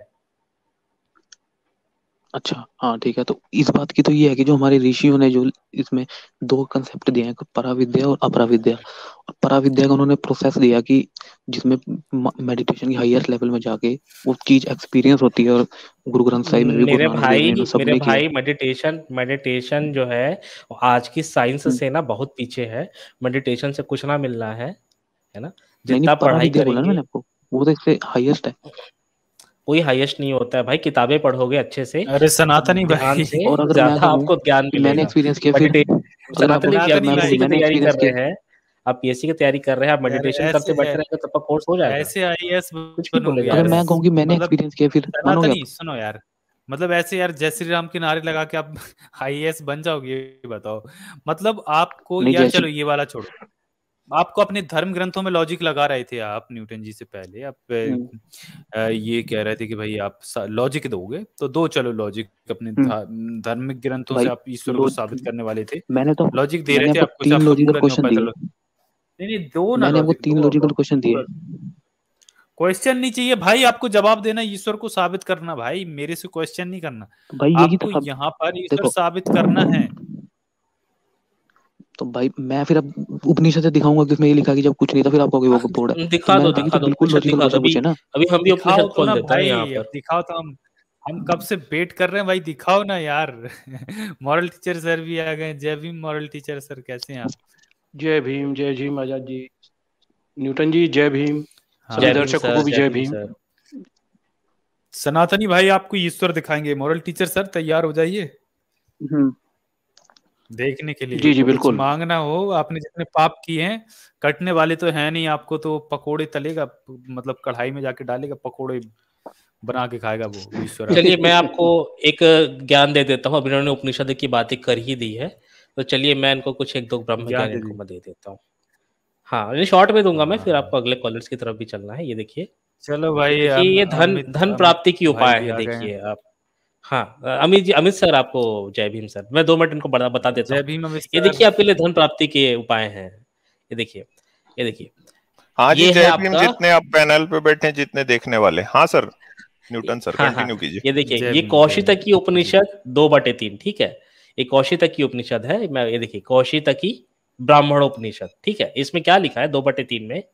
अच्छा हाँ ठीक है, तो इस बात की तो ये है कि जो हमारे ऋषियों ने जो इसमें दो कंसेप्ट दिए हैं, पराविद्या और अपराविद्या। और पराविद्या का उन्होंने प्रोसेस दिया कि जिसमें मेडिटेशन की हाईएस्ट लेवल में जाके वो चीज एक्सपीरियंस होती है, और गुरु ग्रंथ साहिब में भी गुरु नानक देव ने इन्होंने मेरे सबने किया है। भाई मेडिटेशन जो है वो आज की साइंस से ना बहुत पीछे है। मेडिटेशन से कुछ ना मिलना है ना? नहीं नहीं, जितना पढ़ाई पराविद्या बोला ना करेंगे मैंने आपको, वो तो इससे हाईएस्ट है। कोई हाईएस्ट नहीं होता है भाई। किताबें पढ़ोगे अच्छे से, अरे सनातनी ध्यान भाई से, और अगर मैं ज्यादा कहूँ आपको ज्ञान कि मैंने मिलेगा। एक्सपीरियंस किया फिर, मेडिटेशन अगर आप सनातनी जी आप सनातनी मैं पीएससी कहूँ की भाई मैंने तैयारी एक्सपीरियंस कर किया। रहे हैं, आप पीएससी की तैयारी कर रहे हैं, आप यार मेडिटेशन करते ऐसे बैठे रहेंगे तो आपका कोर्स हो जाएगा। ऐसे आईएएस कुछ भी बनोगे बोलेगा अगर यार कोई मैं आपको। कहूँ कि मैंने मतलब एक्सपीरियंस किया, फिर मानोगे सनातनी आप? सुनो यार, मतलब ऐसे यार जय श्री राम के नारे लगा के आप आईएएस बन जाओगे, ये बताओ। मतलब आपको नहीं यार, जैसे चलो ये वाला छोड़ो, आपको अपने धर्म ग्रंथों में लॉजिक लगा रहे थे आप न्यूटन जी से पहले, आप ये कह रहे थे कि भाई आप लॉजिक दोगे तो दो, चलो लॉजिक अपने धार्मिक ग्रंथों से भाई आप ईश्वर को लो साबित करने वाले थे, मैंने तो लॉजिक दे रहे मैंने थे आपको आप, कुछ 3 आपका लॉजिकल पूरा नहीं हो क्वेश्चन पाया था दिए। नहीं नहीं, दो ना मैंने आपको लॉजिक 3 दो, लॉजिकल अब क्वेश्चन दिए। पूरा क्वेश्चन नहीं चाहिए भाई आपको, जवाब देना, ईश्वर को साबित करना भाई, मेरे से क्वेश्चन नहीं करना। तो भाई यही तो आपको सब, यहाँ पर ईश्वर देखो साबित करना है। तो भाई मैं फिर अब उपनिषद से दिखाऊंगा कि उसमें ये लिखा है कि जब कुछ नहीं था फिर आप कहोगे वो गपोड़ है। तो दिखा दो मैंने तभी दिखा तो दो बिल्कुल उपनिषद लॉजिकल दिखा दो। क्वेश्चन अभी पूछे ना। अभी हम भी दिखाओ उपनिषद तो खोल ना देते हैं यहाँ भाई, अब पर। दिखाओ तो हम कब से वेट कर रहे हैं भाई, दिखाओ ना यार। मॉरल टीचर सर भी आ गए, जय भीम मॉरल टीचर सर, कैसे हैं आप? जय भीम आजाद जी, न्यूटन जी जय भीम, हाँ सभी जय भीम दर्शकों सर, को भी जय जय भीम भीम। सर। सनातनी भाई आपको ईश्वर दिखाएंगे, मॉरल टीचर सर तैयार हो जाइए। देखने के लिए जी जी कुछ बिल्कुल। मांगना हो, आपने जितने पाप किए हैं, कटने वाले तो है नहीं, आपको तो पकोड़े तलेगा, मतलब कढ़ाई में जाके डालेगा, पकोड़े बना के खाएगा वो ईश्वर चलिए आपको। मैं आपको एक ज्ञान दे देता हूँ। अब इन्होंने उपनिषद की बातें कर ही दी है, तो चलिए मैं इनको कुछ एक दो ब्रह्म ज्ञान ज्ञान दे इनको दी। मैं दे देता हूँ। हाँ, ये शॉर्ट में दूंगा मैं, फिर हाँ आपको अगले कॉलर्स की तरफ भी चलना है। ये देखिए, चलो भाई, देखिए ये धन अमित धन अमित प्राप्ति की भाई उपाय भी है। आ गए हैं। देखिए आप, हाँ अमित जी, अमित सर आपको जय भीम सर। मैं 2 मिनट इनको बता देता जय हूँ। भीम अमित ये सर। देखिए आपके लिए धन प्राप्ति के उपाय हैं। ये देखिए, ये देखिए, हाँ जी, ये है जय भीम, आपका, जितने आप पैनल पे बैठे हैं, जितने देखने वाले। हाँ सर, न्यूटन सर हाँ हाँ, कंटिन्यू कीजिए। ये देखिए, जय ये भीम, जय कौशितकी भीम। उपनिषद 2/3, ठीक है। ये कौशितकी उपनिषद है। मैं ये देखिए, कौशितकी ब्राह्मणोपनिषद, ठीक है। इसमें क्या लिखा है 2/3 में,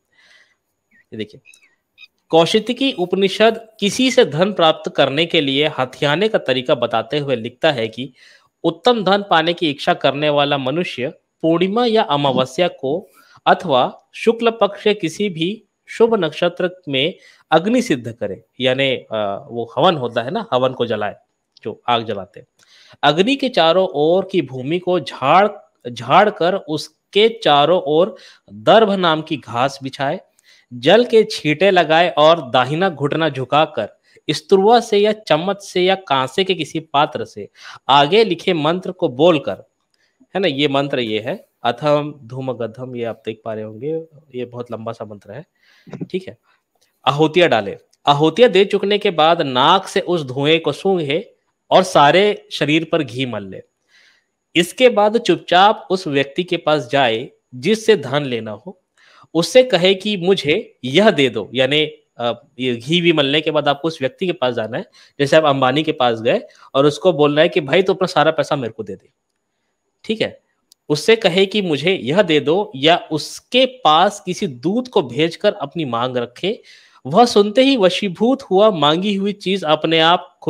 ये देखिए, कौशितकी उपनिषद किसी से धन प्राप्त करने के लिए हथियाने का तरीका बताते हुए लिखता है कि उत्तम धन पाने की इच्छा करने वाला मनुष्य पूर्णिमा या अमावस्या को अथवा शुक्ल पक्ष के किसी भी शुभ नक्षत्र में अग्नि सिद्ध करे, यानी वो हवन होता है ना, हवन को जलाए, जो आग जलाते हैं। अग्नि के चारों ओर की भूमि को झाड़ झाड़ कर उसके चारों ओर दर्भ नाम की घास बिछाए, जल के छींटे लगाए और दाहिना घुटना झुकाकर स्तुर्वा से या चम्मच से या कांसे के किसी पात्र से आगे लिखे मंत्र को बोलकर, है ना, ये मंत्र ये है, अथम धूम गधम, ये आप देख पा रहे होंगे, ये बहुत लंबा सा मंत्र है, ठीक है। आहुतियां डाले, आहुतियां दे चुकने के बाद नाक से उस धुएं को सूंघे और सारे शरीर पर घी मल ले। इसके बाद चुपचाप उस व्यक्ति के पास जाए जिससे धन लेना हो, उससे कहे कि मुझे यह दे दो, यानी ये घी भी मलने के बाद आपको उस व्यक्ति के पास जाना है, जैसे आप अंबानी के पास गए और उसको बोलना है कि भाई तो अपना सारा पैसा मेरे को दे दे, ठीक है। उससे कहे कि मुझे यह दे दो, या उसके पास किसी दूत को भेजकर अपनी मांग रखे। वह सुनते ही वशीभूत हुआ मांगी हुई चीज अपने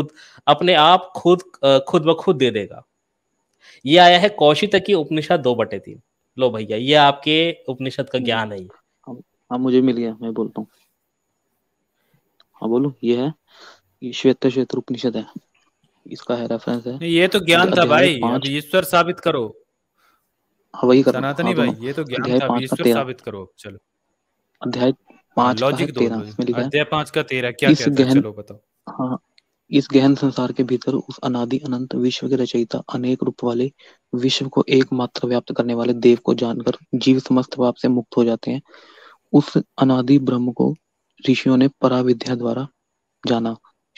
आप खुद ब खुद दे देगा। ये आया है कौशितकी उपनिषद 2/3। लो भैया, ये आपके उपनिषद का ज्ञान है। हाँ मुझे मिल गया, मैं बोलता हूँ। हाँ बोलो, ये है, ये श्वेत उपनिषद है, इसका है रेफरेंस है। नहीं, ये तो ज्ञान था अध्याय भाई, 5। अब ईश्वर साबित करो। हाँ वही कर रहा हूँ। सनातनी हाँ भाई, दोनों, ये तो ज्ञान अध्याय था, अब 5 का ईश्वर 13, साबित करो। चलो अध्याय हाँ, 5 का है लॉजिक दो, 13, इसमें लिखा है, अध्याय 5 का 13 क्या इस कहता है, गहन, चलो बताओ। हाँ, इस गहन संसार के भीतर उस अनादि अनंत विश्व के रचयिता अनेक रूप वाले विश्व को एकमात्र व्याप्त करने वाले देव को जानकर जीव समस्त पाप से मुक्त हो जाते हैं। उस अनादि ब्रह्म को ऋषियों ने पराविद्या द्वारा जाना।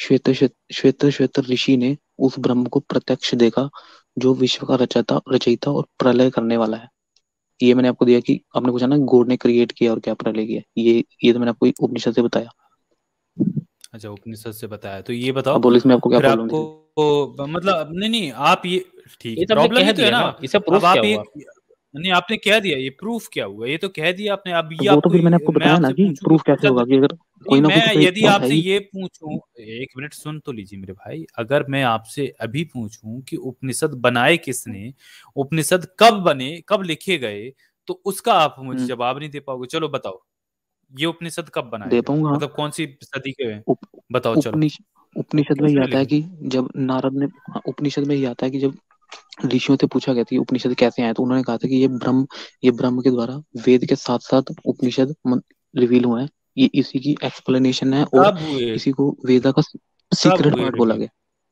श्वेत ऋषि ने उस ब्रह्म को प्रत्यक्ष देखा जो विश्व का रचयिता और प्रलय करने वाला है। ये मैंने आपको दिया कि आपने पूछा ना गॉड ने क्रिएट किया और क्या प्रलय किया, ये तो मैंने आपको उपनिषद से बताया। अच्छा, उपनिषद से बताया, तो ये बताओ अब बोलो इसमें आपको क्या फिर प्रॉब्लम आपको मतलब नहीं आप ये ठीक ये है, तो आपने प्रॉब्लम कह ही तो है दिया ना। ना, इसे अब प्रूफ आप क्या ये हुआ? नहीं, आपने कह दिया, ये प्रूफ क्या हुआ, ये तो कह दिया आपने। अब तो ये वो तो आपको, फिर मैंने आपको मैं बताया ना आपसे कि पूछूं कि प्रूफ कैसे होगा, उपनिषद, कि अगर कोई नहीं ना कोई मैं तो एक यदि बात है आपसे ही। ये पूछूं, एक मिनट सुन तो लीजिए मेरे भाई, अगर मैं आपसे अभी पूछूं कि उपनिषद बनाए किसने, उपनिषद कब बने, कब लिखे गए, तो उसका आप मुझे जवाब नहीं दे पाओगे। चलो बताओ, ये उपनिषद कब बनाए दे गए, पाऊंगा। मतलब कौन सी सदी के हैं, उप, बताओ चलो। उपनिषद में ये किसने आता है लिखे? कि जब नारद ने, उपनिषद में ये आता है कि जब ऋषियों से पूछा गया था कि उपनिषद कैसे आए, तो उन्होंने कहा था कि ये ब्रह्म के द्वारा वेद के साथ साथ उपनिषद रिवील हुए हैं। ये इसी की एक्सप्लेनेशन है और कब हुए, इसी को वेदा का कब सीक्रेट हुए पार्ट बोला रिवील, गया।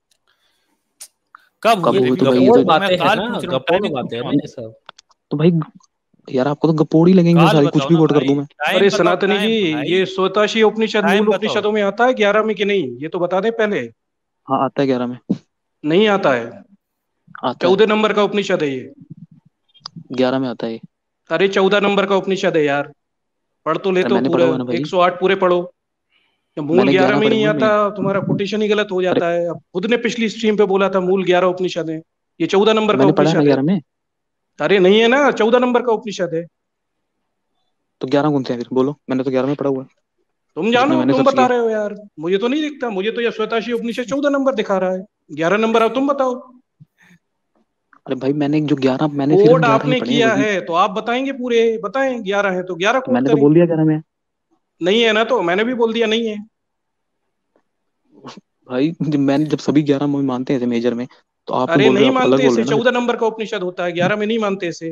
कब कब हुए हुए तो रिवील, भाई ये ये तो तो गपोड़ मैं बातें हैं काल ना, पूछ रहा हूँ, गपोड़ टाइमिंग पूछ बातें हैं रहा ना हूँ। ये सब। तो भाई यार आपको तो गपोड़ी लगेंगे काल सारी, कुछ बताओ भी ना कोट कर दूं भाई, मैं। टाइम अरे बताओ, सनातनी जी, टाइम भाई, ये स्वताशी उपनिषद टाइम मूल बताओ। उपनिषदों में आता है 11 में कि नहीं, ये तो बता दें पहले। हाँ आता है 11 में, नहीं आता है, आता है 14 नंबर का उपनिषद है ये। 11 में आता है। अरे 14 नंबर का उपनिषद है यार, पढ़ तो लेते हो मैंने पढ़ा पूरे, हुआ है ना भाई, 108 पूरे पढ़ो। तो मूल मैंने 11 11 में ही पढ़े नहीं हुए हैं आता, मैं। तुम्हारा कोटेशन ही गलत हो अरे जाता है। अब खुद ने पिछली स्ट्रीम पे बोला था मूल 11 उपनिषद है, ये 14 नंबर का मैंने पढ़ा है ना उपनिषद है। 11 में, अरे नहीं है ना, 14 नंबर का उपनिषद है। तो 11 कौन से हैं फिर बोलो, मैंने तो 11 में पढ़ा हुआ है तुम जितने जानो, मैंने तुम सर्च बता किया। रहे हो यार, मुझे तो नहीं दिखता, मुझे तो यह स्वताशी उपनिषद 14 नंबर दिखा रहा है। 11 नंबर अब तुम बताओ। अरे भाई मैंने जो 11, मैंने सिर्फ कोड 11 ही आपने पढ़े हैं किया वही, है तो आप बताएंगे पूरे, बताएं 11 है तो 11 कोड मैंने तो करें। बोल दिया 11 में। नहीं है ना, तो मैंने भी बोल दिया नहीं है। भाई जब सभी 11 में मानते हैं मेजर में, तो आप अरे बोल रहे नहीं हो, आप अलग मानते बोल इसे, रहे हो ना। 14 नंबर का उपनिषद होता है, 11 में नहीं मानते इसे।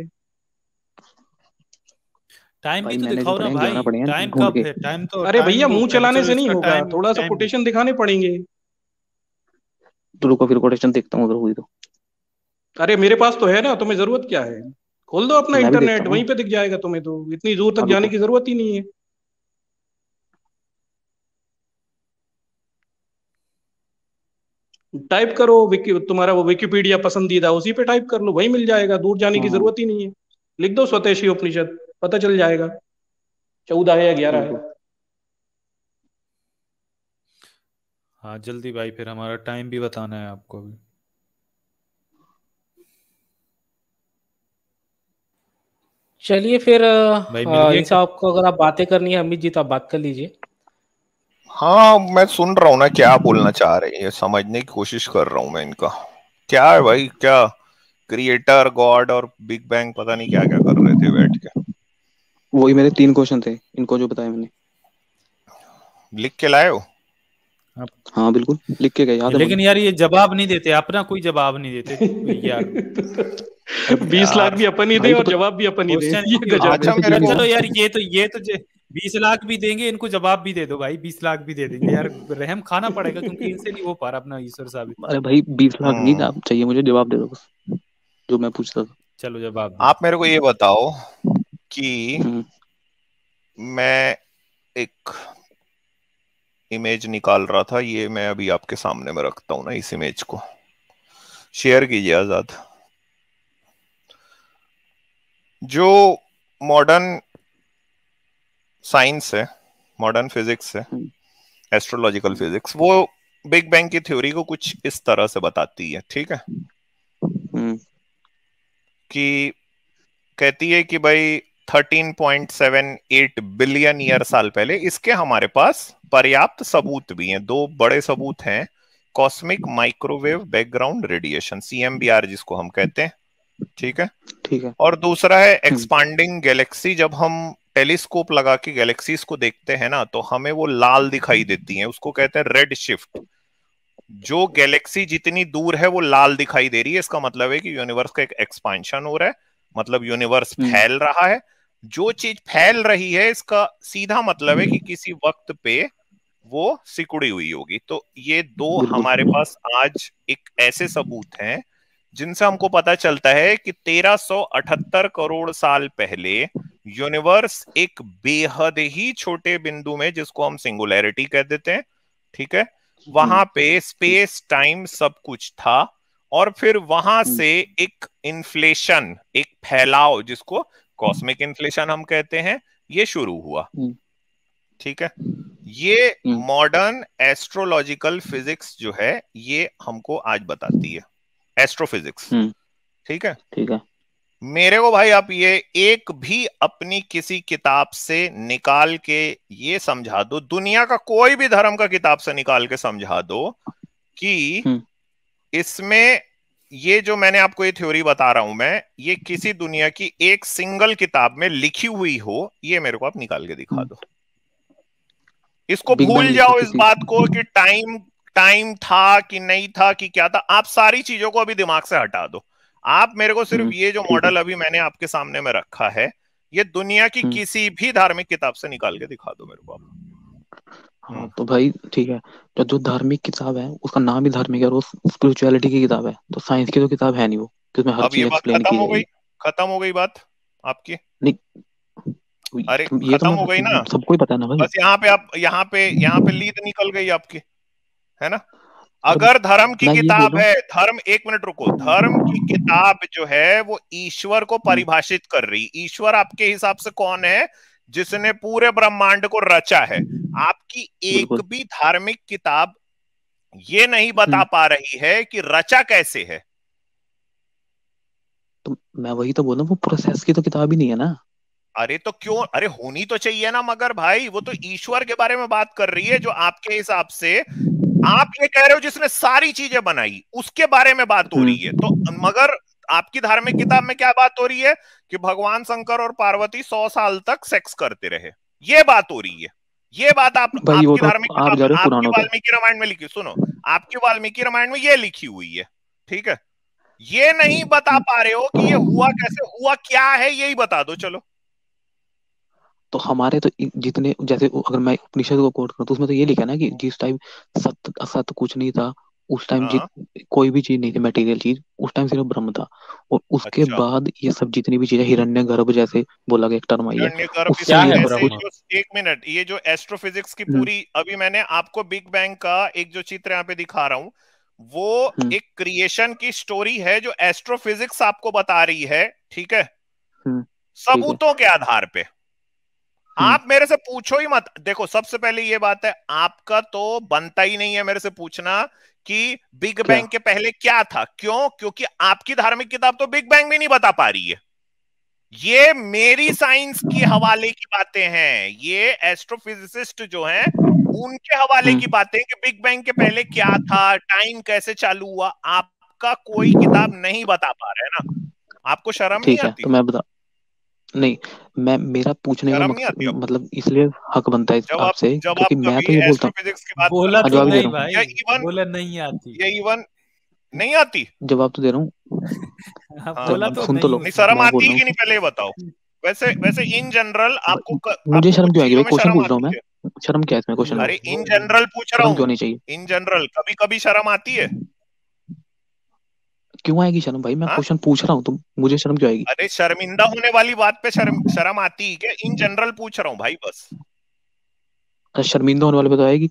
टाइम भी भाई तो मैंने जो दिखाओ पढ़े ना हैं 11 भाई, पढ़े हैं टाइम ढूंढ कब के। है? टाइम तो अरे टाइम भैया दो मुंह पहले, चलाने चलो से नहीं इसका होगा, टाइम थोड़ा सा टाइम। कोटेशन दिखाने पड़ेंगे। तो रुको फिर कोटेशन देखता हूँ अगर हुई तो। अरे मेरे पास तो है ना, तुम्हें जरूरत क्या है? खोल दो अपना तो मैं भी देखता इंटरनेट, हूँ। वहीं पे दिख जाएगा तुम्हें, तो इतनी दूर तक हाँ जाने रुको। की जरूरत ही नहीं है। टाइप करो तुम्हारा वो विकिपीडिया पसंदीदा, उसी पे टाइप कर लो, वहीं मिल जाएगा, दूर जाने की हाँ जरूरत ही नहीं है। लिख दो स्वदेशी उपनिषद, पता चल जाएगा 14 है या 11 रुको। है। हाँ जल्दी भाई, फिर हमारा टाइम भी बताना है आपको भी। चलिए फिर भाई मिल गया इनसे क्या? आपको अगर आप बातें करनी है अमित जी तो आप बात कर लीजिए। हाँ मैं सुन रहा हूँ ना क्या बोलना चाह रही है, समझने की कोशिश कर रहा हूँ मैं इनका। क्या है भाई, क्या क्रिएटर गॉड और बिग बैंग पता नहीं क्या क्या कर रहे थे बैठ के। वही मेरे 3 क्वेश्चन थे इनको जो बताया मैंने। लिख के लाए हो? आप हाँ बिल्कुल लिख के गए, याद है मुझे। लेकिन यार ये जवाब नहीं देते, अपना कोई जवाब नहीं देते यार। अरे 20 लाख यार भी अपन ही दे भाई और तो जवाब भी अपन ही दे, क्वेश्चन ये गजब है। अच्छा मेरे को चलो यार, ये तो 20 लाख भी देंगे, इनको जवाब भी दे दो भाई, 20 लाख भी दे देंगे यार, रहम खाना पड़ेगा क्योंकि इनसे नहीं हो पा रहा अपना ईश्वर साबित। अरे भाई 20 लाख नहीं हम्म, आप चाहिए मुझे, जवाब दे दो बस जो मैं पूछता था। चलो जवाब दो। आप मेरे को ये बताओ कि हम्म, मैं एक इमेज निकाल रहा था, ये मैं अभी आपके सामने में रखता हूं ना, इस इमेज को शेयर कीजिए आजाद। जो मॉडर्न साइंस है, मॉडर्न फिजिक्स है, हम्म, एस्ट्रोलॉजिकल फिजिक्स, वो बिग बैंग की थ्योरी को कुछ इस तरह से बताती है, ठीक है? हम्म, कि कहती है कि भाई 13.78 बिलियन ईयर साल पहले, इसके हमारे पास पर्याप्त सबूत भी हैं, 2 बड़े सबूत हैं। Cosmic microwave background radiation, CMBR जिसको हम कहते हैं, ठीक है? ठीक है। और दूसरा है हम्म, एक्सपांडिंग गैलेक्सी। जब हम टेलीस्कोप लगा के गैलेक्सीज को देखते हैं ना, तो हमें वो लाल दिखाई देती हैं, उसको कहते हैं रेड शिफ्ट। जो गैलेक्सी जितनी दूर है वो लाल दिखाई दे रही है, इसका मतलब है कि यूनिवर्स का एक एक्सपांशन हो रहा है, मतलब यूनिवर्स हम्म, फैल रहा है। जो चीज फैल रही है इसका सीधा मतलब है कि किसी वक्त पे वो सिकुड़ी हुई होगी। तो ये 2 बिल्कुल। हमारे पास आज एक ऐसे सबूत हैं जिनसे हमको पता चलता है कि 1378 करोड़ साल पहले यूनिवर्स एक बेहद ही छोटे बिंदु में, जिसको हम सिंगुलैरिटी कह देते हैं, ठीक है, हम्म, वहां पे स्पेस टाइम सब कुछ था। और फिर वहां हम्म, से एक इन्फ्लेशन, एक फैलाव, जिसको कॉस्मिक इन्फ्लेशन हम कहते हैं, ये शुरू हुआ, हम्म, ठीक है? ये हम्म, मॉडर्न एस्ट्रोलॉजिकल फिजिक्स जो है ये हमको आज बताती है, एस्ट्रोफिजिक्स, हम्म, ठीक है? ठीक है। मेरे को भाई आप ये एक भी अपनी किसी किताब से निकाल के ये समझा दो, दुनिया का कोई भी धर्म का किताब से निकाल के समझा दो कि हम्म, इसमें ये जो मैंने आपको ये थ्योरी बता रहा हूं मैं, ये किसी दुनिया की एक सिंगल किताब में लिखी हुई हो, ये मेरे को आप निकाल के दिखा दो। इसको बिग बैंग भूल लिखी जाओ, इस किसी। बात को कि टाइम टाइम था कि नहीं था कि क्या था, आप सारी चीजों को अभी दिमाग से हटा दो। आप मेरे को सिर्फ ये जो ठीक है। मॉडल अभी मैंने आपके सामने में रखा है, ये दुनिया की हम्म, किसी भी धार्मिक किताब से निकाल के दिखा दो मेरे को आप। हाँ तो भाई ठीक है। तो जो धार्मिक किताब है उसका नाम ही धार्मिक है और वो स्पिरिचुअलिटी की किताब है, तो साइंस की तो किताब है नहीं वो कि उसमें हर अब ये चीज बात एक्सप्लेन खत्म की हो गई, जाएगी। खत्म हो गई बात आपकी। नहीं, अरे ये तो खत्म मैं हो गई ना, सबको ही पता है ना भाई। बस यहाँ पे आप, यहाँ पे लीद निकल गई आपकी, है ना? अरे अगर धर्म की मैं ये बोल किताब रहा है, धर्म, एक मिनट रुको, धर्म की किताब जो है वो ईश्वर को हूँ। परिभाषित कर रही, ईश्वर आपके हिसाब से कौन है? जिसने पूरे ब्रह्मांड को रचा है। आपकी एक बिल्कुल। भी धार्मिक किताब ये नहीं बता हम्म, पा रही है कि रचा कैसे है। तो मैं वही तो बोल रहा हूँ, वो प्रोसेस की तो किताब ही नहीं है ना। अरे तो क्यों, अरे होनी तो चाहिए ना, मगर भाई वो तो ईश्वर के बारे में बात कर रही है, जो आपके हिसाब से आप ये कह रहे हो जिसने सारी चीजें बनाई, उसके बारे में बात हो रही है। तो मगर आपकी धार्मिक किताब में क्या बात हो रही है? कि भगवान शंकर और पार्वती 100 साल तक सेक्स करते रहे, ये बात हो रही है। ये बात भाई वो आपकी तो धार्मिक आप किताब जा में, रहे हो आपकी पुराणों पे। वाल्मीकि रामायण में लिखी, सुनो, आपकी वाल्मीकि रामायण में ये लिखी हुई है, ठीक है? ये नहीं बता पा रहे हो कि ये हुआ कैसे, हुआ क्या है, यही बता दो चलो। तो हमारे तो जितने, जैसे अगर मैं उपनिषद को कोट करूँ तो उसमें तो ये लिखा है ना कि जिस टाइम सत्य असत्य कुछ नहीं था, उस टाइम हाँ कोई भी चीज नहीं थी मटेरियल चीज, उस टाइम सिर्फ ब्रह्म था। और उसके अच्छा, बाद ये सब जितनी भी चीजें, हिरण्यगर्भ जैसे बोला गया एक टर्म आई है, हिरण्यगर्भ उससे क्या इसकी है ये सब ऐसे ब्रह्म? कुछ। जो, एक मिनट, ये जो एस्ट्रोफिजिक्स की हम्म। पूरी, अभी मैंने आपको बिग बैंग का एक जो चित्र यहाँ पे दिखा रहा हूं, वो हम्म। एक क्रिएशन की स्टोरी है जो एस्ट्रोफिजिक्स आपको बता रही है, ठीक है, हम्म। ठीक है। सबूतों के आधार पे। हम्म। आप मेरे से पूछो ही मत। देखो सबसे पहले ये बात है, आपका तो बनता ही नहीं है मेरे से पूछना कि बिग क्या? बैंग के पहले क्या था। क्यों? क्योंकि आपकी धार्मिक किताब तो बिग बैंग भी नहीं बता पा रही है। ये मेरी तो साइंस की हवाले की बातें हैं, ये एस्ट्रोफिजिसिस्ट जो हैं उनके हवाले की हम्म। बातें कि बिग बैंग के पहले क्या था, टाइम कैसे चालू हुआ। आपका कोई किताब नहीं बता पा रहा है ना। आपको शर्म नहीं ठीक है, आती? तो मैं बता, नहीं, मैं, मेरा पूछने का शर्म नहीं मकसद आती? अब मतलब इसलिए हक बनता है जब आप आपसे, जब आप क्योंकि मैं कभी तो ये बोलता हूँ। एस्ट्रोफिजिक्स की बात बोला करते हाँ, तो जवाब ही हो, दे नहीं रहा हूँ। भाई, या इवन, बोला नहीं आती। या इवन नहीं आती। जवाब तो दे रहा हूँ। हाँ, हाँ बोला जब तो बताओ। सुन तो नहीं लो, नहीं, उसने। शर्म मैं बोल आती रहा है हूँ कि नहीं, पहले ये बताओ। वैसे वैसे इन जनरल मुझे आपको शर्म कुछ क्यों आएगी चीजों भाई? में क्वेश्चन शर्म पूछ रहा हूँ आती है। मैं, शर्म क्या है इसमें क्वेश्चन में? अरे इन जनरल पूछ रहा शर्म हूं, क्यों नहीं चाहिए? इन जनरल कभी कभी शर्म आती है। क्यों आएगी शर्म भाई? मैं हाँ, क्वेश्चन पूछ रहा हूँ तो मुझे शर्म क्यों आएगी? अरे शर्मिंदा होने वाली बात पे शर्म शर्म आती है क्या? इन जनरल पूछ रहा हूँ भाई बस। अच्छा, शर्मिंदा होने वाले पे तो आएगी।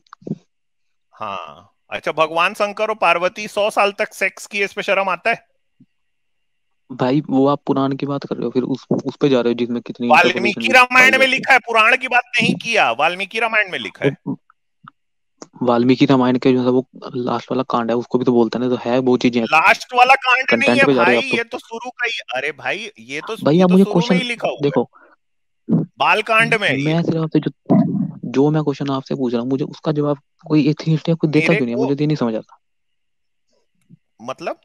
हाँ अच्छा, भगवान शंकर और पार्वती 100 साल तक सेक्स किए, इस पे शर्म आता है? भाई वो आप पुराण की बात कर रहे हो, फिर उस पे जा रहे हो जिसमें कितनी इंटरपोलेशन वाल्मीकि भी पाई रामायण में जाती है। लिखा है, पुराण की बात नहीं किया, वाल्मीकि रामायण में लिखा है। वो वाल्मीकि रामायण के जो है वो लास्ट वाला कांड है, उसको भी तो बोलते हैं ना, तो है वो चीजें। लास्ट वाला कांड नहीं है कंटेंट पे जा रहे भाई, हो आप तो। ये तो शुरू का ही। अरे भाई भाई ये आप तो मुझे शुरू में क्वेश्चन ही लिखा हुआ है, देखो, बाल कांड में है ये। मैं सिर्फ आपसे जो मैं क्वेश्चन आपसे पूछ रहा हूँ, मुझे उसका जवाब कोई एथिस्ट या कोई देता मेरे क्यों नहीं है? को मुझे तो ये नहीं समझ आता। मतलब,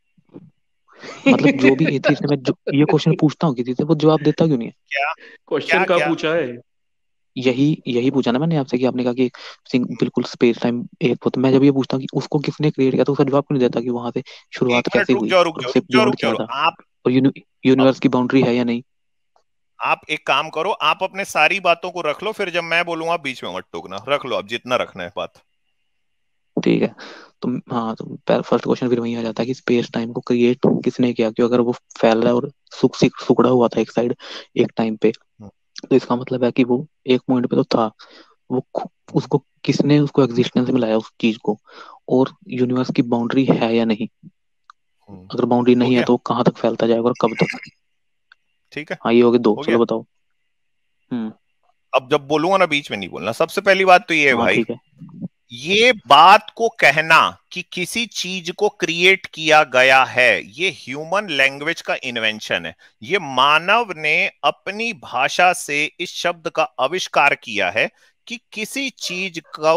मतलब जो भी एथिस्ट है, मैं जो ये क्वेश्चन पूछता हूँ किसी से, वो जवाब देता क्यों नहीं है? क्या क्वेश्चन क्या का क्या? पूछा है? यही यही पूछा ना मैंने आपसे, कि आपने कहा कि बिल्कुल स्पेस टाइम एक हो, तो मैं जब ये पूछता हूँ कि उसको किसने क्रिएट किया, तो उसका जवाब क्यों नहीं देता कि वहां से एक शुरुआत मिनट कैसे रुक हुई जाओ, रुक और जाओ, उससे रुक जाओ, बियॉन्ड रुक क्या जाओ। था, आप और अब यूनिवर्स की बाउंड्री है या नहीं। आप एक काम करो, आप अपने सारी बातों को रख लो, फिर जब मैं बोलूंगा बीच में मत टोकना। रख लो आप जितना रखना है बात। ठीक है। तो हाँ, तो फर्स्ट क्वेश्चन फिर वही आ जाता है कि स्पेस टाइम को क्रिएट किसने किया, क्यों? अगर वो फैल रहा है और सुखड़ा हुआ था एक साइड एक टाइम पे, तो इसका मतलब है कि वो एक पॉइंट पे तो था। वो उसको किसने उसको एग्जिस्टेंस में लाया उस चीज को, और यूनिवर्स की बाउंड्री है या नहीं। अगर बाउंड्री हो नहीं है गया, तो कहाँ तक फैलता जाएगा और कब तक? ठीक है, हाँ, ये हो गए दो, हो चलो गया। बताओ। हम्म। अब जब बोलूंगा ना बीच में नहीं बोलना। सबसे पहली बात तो ये है हाँ भाई, ठीक है। ये बात को कहना कि किसी चीज को क्रिएट किया गया है, ये ह्यूमन लैंग्वेज का इन्वेंशन है। ये मानव ने अपनी भाषा से इस शब्द का आविष्कार किया है कि किसी चीज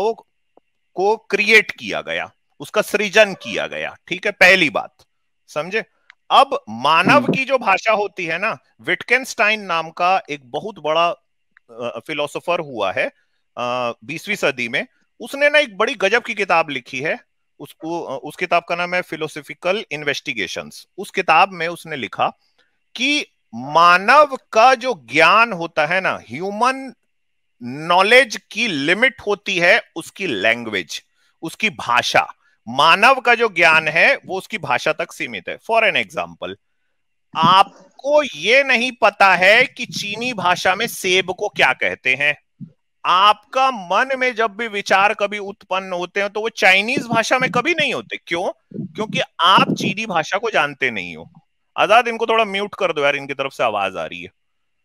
को क्रिएट किया गया, उसका सृजन किया गया। ठीक है, पहली बात समझे। अब मानव हम्म। की जो भाषा होती है ना, विटकेंस्टाइन नाम का एक बहुत बड़ा फिलोसोफर हुआ है 20वीं सदी में। उसने ना एक बड़ी गजब की किताब लिखी है। उस किताब का नाम है फिलोसॉफिकल इन्वेस्टिगेशंस। उस किताब में उसने लिखा कि मानव का जो ज्ञान होता है ना, ह्यूमन नॉलेज की लिमिट होती है उसकी लैंग्वेज, उसकी भाषा। मानव का जो ज्ञान है वो उसकी भाषा तक सीमित है। फॉर एन एग्जाम्पल, आपको ये नहीं पता है कि चीनी भाषा में सेब को क्या कहते हैं। आपका मन में जब भी विचार कभी उत्पन्न होते हैं तो वो चाइनीज भाषा में कभी नहीं होते। क्यों? क्योंकि आप चीनी भाषा को जानते नहीं हो। आजाद, इनको थोड़ा म्यूट कर दो यार, इनकी तरफ से आवाज आ रही है।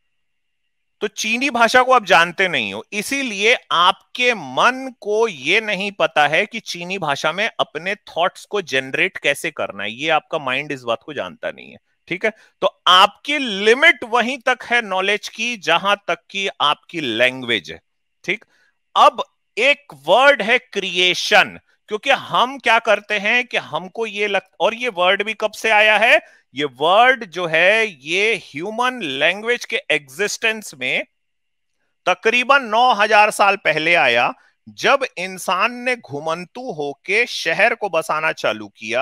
तो चीनी भाषा को आप जानते नहीं हो, इसीलिए आपके मन को यह नहीं पता है कि चीनी भाषा में अपने थॉट्स को जनरेट कैसे करना है। ये आपका माइंड इस बात को जानता नहीं है। ठीक है, तो आपकी लिमिट वहीं तक है नॉलेज की जहां तक कि आपकी लैंग्वेज है। ठीक, अब एक वर्ड है क्रिएशन। क्योंकि हम क्या करते हैं कि हमको ये और ये वर्ड भी कब से आया है? ये वर्ड जो है ये ह्यूमन लैंग्वेज के एग्जिस्टेंस में तकरीबन 9000 साल पहले आया, जब इंसान ने घुमंतू होके शहर को बसाना चालू किया।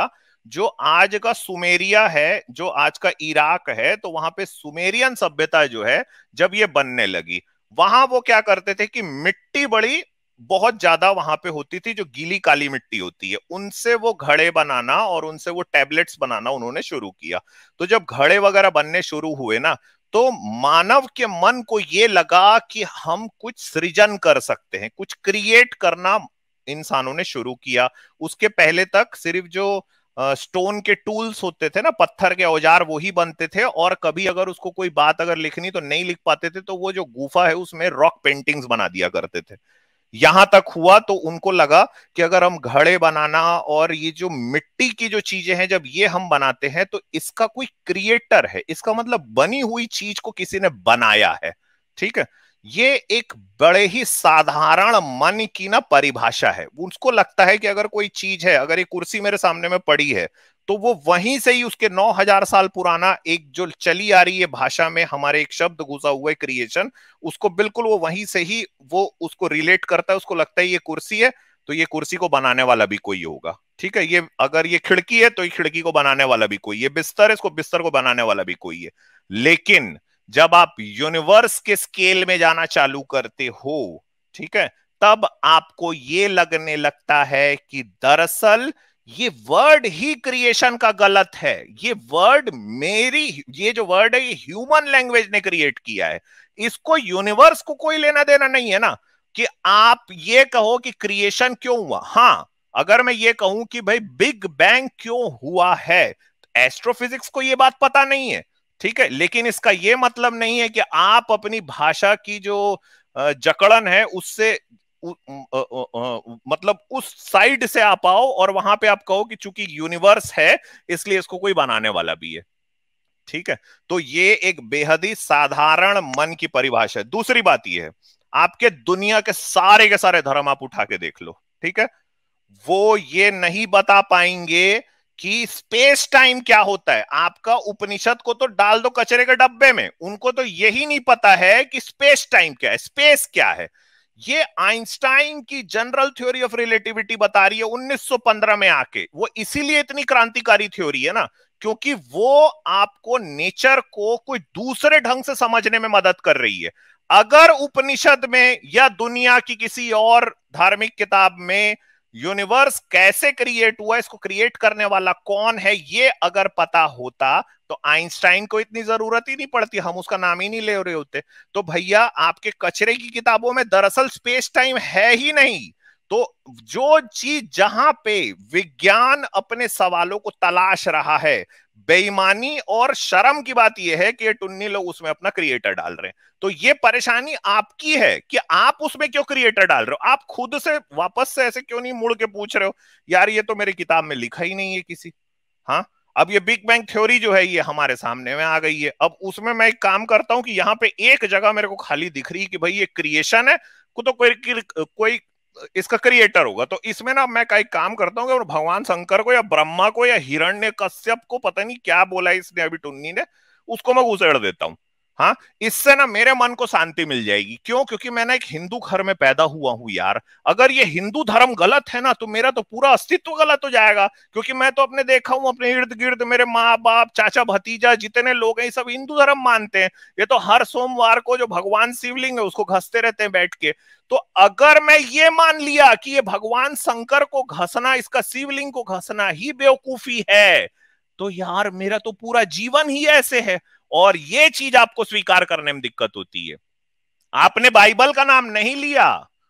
जो आज का सुमेरिया है, जो आज का इराक है, तो वहां पे सुमेरियन सभ्यता जो है जब ये बनने लगी, वहां वो क्या करते थे कि मिट्टी बड़ी बहुत ज्यादा वहां पे होती थी, जो गीली काली मिट्टी होती है, उनसे वो घड़े बनाना और उनसे वो टैबलेट्स बनाना उन्होंने शुरू किया। तो जब घड़े वगैरह बनने शुरू हुए ना, तो मानव के मन को ये लगा कि हम कुछ सृजन कर सकते हैं, कुछ क्रिएट करना इंसानों ने शुरू किया। उसके पहले तक सिर्फ जो स्टोन के टूल्स होते थे ना, पत्थर के औजार, वो ही बनते थे, और कभी अगर उसको कोई बात अगर लिखनी तो नहीं लिख पाते थे, तो वो जो गुफा है उसमें रॉक पेंटिंग्स बना दिया करते थे। यहां तक हुआ तो उनको लगा कि अगर हम घड़े बनाना और ये जो मिट्टी की जो चीजें हैं जब ये हम बनाते हैं, तो इसका कोई क्रिएटर है, इसका मतलब बनी हुई चीज को किसी ने बनाया है। ठीक है, ये एक बड़े ही साधारण मन की ना परिभाषा है। उसको लगता है कि अगर कोई चीज है, अगर ये कुर्सी मेरे सामने में पड़ी है, तो वो वहीं से ही उसके 9000 साल पुराना एक जो चली आ रही है भाषा में हमारे एक शब्द घुसा हुआ है क्रिएशन, उसको बिल्कुल वो वहीं से ही वो उसको रिलेट करता है। उसको लगता है ये कुर्सी है तो ये कुर्सी को बनाने वाला भी कोई होगा। ठीक है, ये अगर ये खिड़की है तो ये खिड़की को बनाने वाला भी कोई, ये बिस्तर है इसको बिस्तर को बनाने वाला भी कोई है। लेकिन जब आप यूनिवर्स के स्केल में जाना चालू करते हो, ठीक है, तब आपको ये लगने लगता है कि दरअसल ये वर्ड ही क्रिएशन का गलत है। ये वर्ड ये जो वर्ड है ये ह्यूमन लैंग्वेज ने क्रिएट किया है, इसको यूनिवर्स को कोई लेना देना नहीं है ना। कि आप ये कहो कि क्रिएशन क्यों हुआ, हां, अगर मैं ये कहूं कि भाई बिग बैंग क्यों हुआ है, एस्ट्रोफिजिक्स को ये बात पता नहीं है, ठीक है, लेकिन इसका यह मतलब नहीं है कि आप अपनी भाषा की जो जकड़न है उससे मतलब उस साइड से आप आओ और वहां पे आप कहो कि चूंकि यूनिवर्स है इसलिए इसको कोई बनाने वाला भी है। ठीक है, तो ये एक बेहद ही साधारण मन की परिभाषा है। दूसरी बात यह है, आपके दुनिया के सारे धर्म आप उठा के देख लो, ठीक है, वो ये नहीं बता पाएंगे कि स्पेस टाइम क्या होता है। आपका उपनिषद को तो डाल दो कचरे के डब्बे में, उनको तो यही नहीं पता है कि स्पेस टाइम क्या है, स्पेस क्या है। ये आइंस्टाइन की जनरल थ्योरी ऑफ रिलेटिविटी बता रही है 1915 में आके। वो इसीलिए इतनी क्रांतिकारी थ्योरी है ना, क्योंकि वो आपको नेचर को कोई दूसरे ढंग से समझने में मदद कर रही है। अगर उपनिषद में या दुनिया की किसी और धार्मिक किताब में यूनिवर्स कैसे क्रिएट हुआ, इसको क्रिएट करने वाला कौन है, ये अगर पता होता तो आइंस्टाइन को इतनी जरूरत ही नहीं पड़ती, हम उसका नाम ही नहीं ले रहे होते। तो भैया आपके कचरे की किताबों में दरअसल स्पेस टाइम है ही नहीं। तो जो चीज जहां पे विज्ञान अपने सवालों को तलाश रहा है, बेईमानी और शर्म की बात यह है कि ये टुन्नी लोग उसमें अपना क्रिएटर डाल रहे हैं। तो ये परेशानी आपकी है कि आप उसमें क्यों क्रिएटर डाल रहे हो। आप खुद से वापस से ऐसे क्यों नहीं मुड़ के पूछ रहे हो, यार ये तो मेरी किताब में लिखा ही नहीं है किसी। हाँ, अब ये बिग बैंग थ्योरी जो है ये हमारे सामने में आ गई है। अब उसमें मैं एक काम करता हूं कि यहाँ पे एक जगह मेरे को खाली दिख रही है कि भाई ये क्रिएशन है, तो कोई इसका क्रिएटर होगा। तो इसमें ना मैं कई काम करता हूँ कि भगवान शंकर को या ब्रह्मा को या हिरण्यकश्यप को, पता नहीं क्या बोला इसने अभी टुन्नी ने, उसको मैं घुसेड़ देता हूँ। हाँ, इससे ना मेरे मन को शांति मिल जाएगी। क्यों? क्योंकि मैं ना एक हिंदू घर में पैदा हुआ हूं यार। अगर ये हिंदू धर्म गलत है ना तो मेरा तो पूरा अस्तित्व गलत हो जाएगा। क्योंकि मैं तो अपने देखा हूं अपने इर्द गिर्द, मेरे माँ बाप चाचा भतीजा जितने लोग हैं सब हिंदू धर्म मानते हैं। ये तो हर सोमवार को जो भगवान शिवलिंग है उसको घसते रहते हैं बैठ के। तो अगर मैं ये मान लिया कि ये भगवान शंकर को घसना, इसका शिवलिंग को घसना ही बेवकूफी है, तो यार मेरा तो पूरा जीवन ही ऐसे है। और ये चीज आपको स्वीकार करने में दिक्कत होती है। आपने बाइबल का नाम नहीं लिया।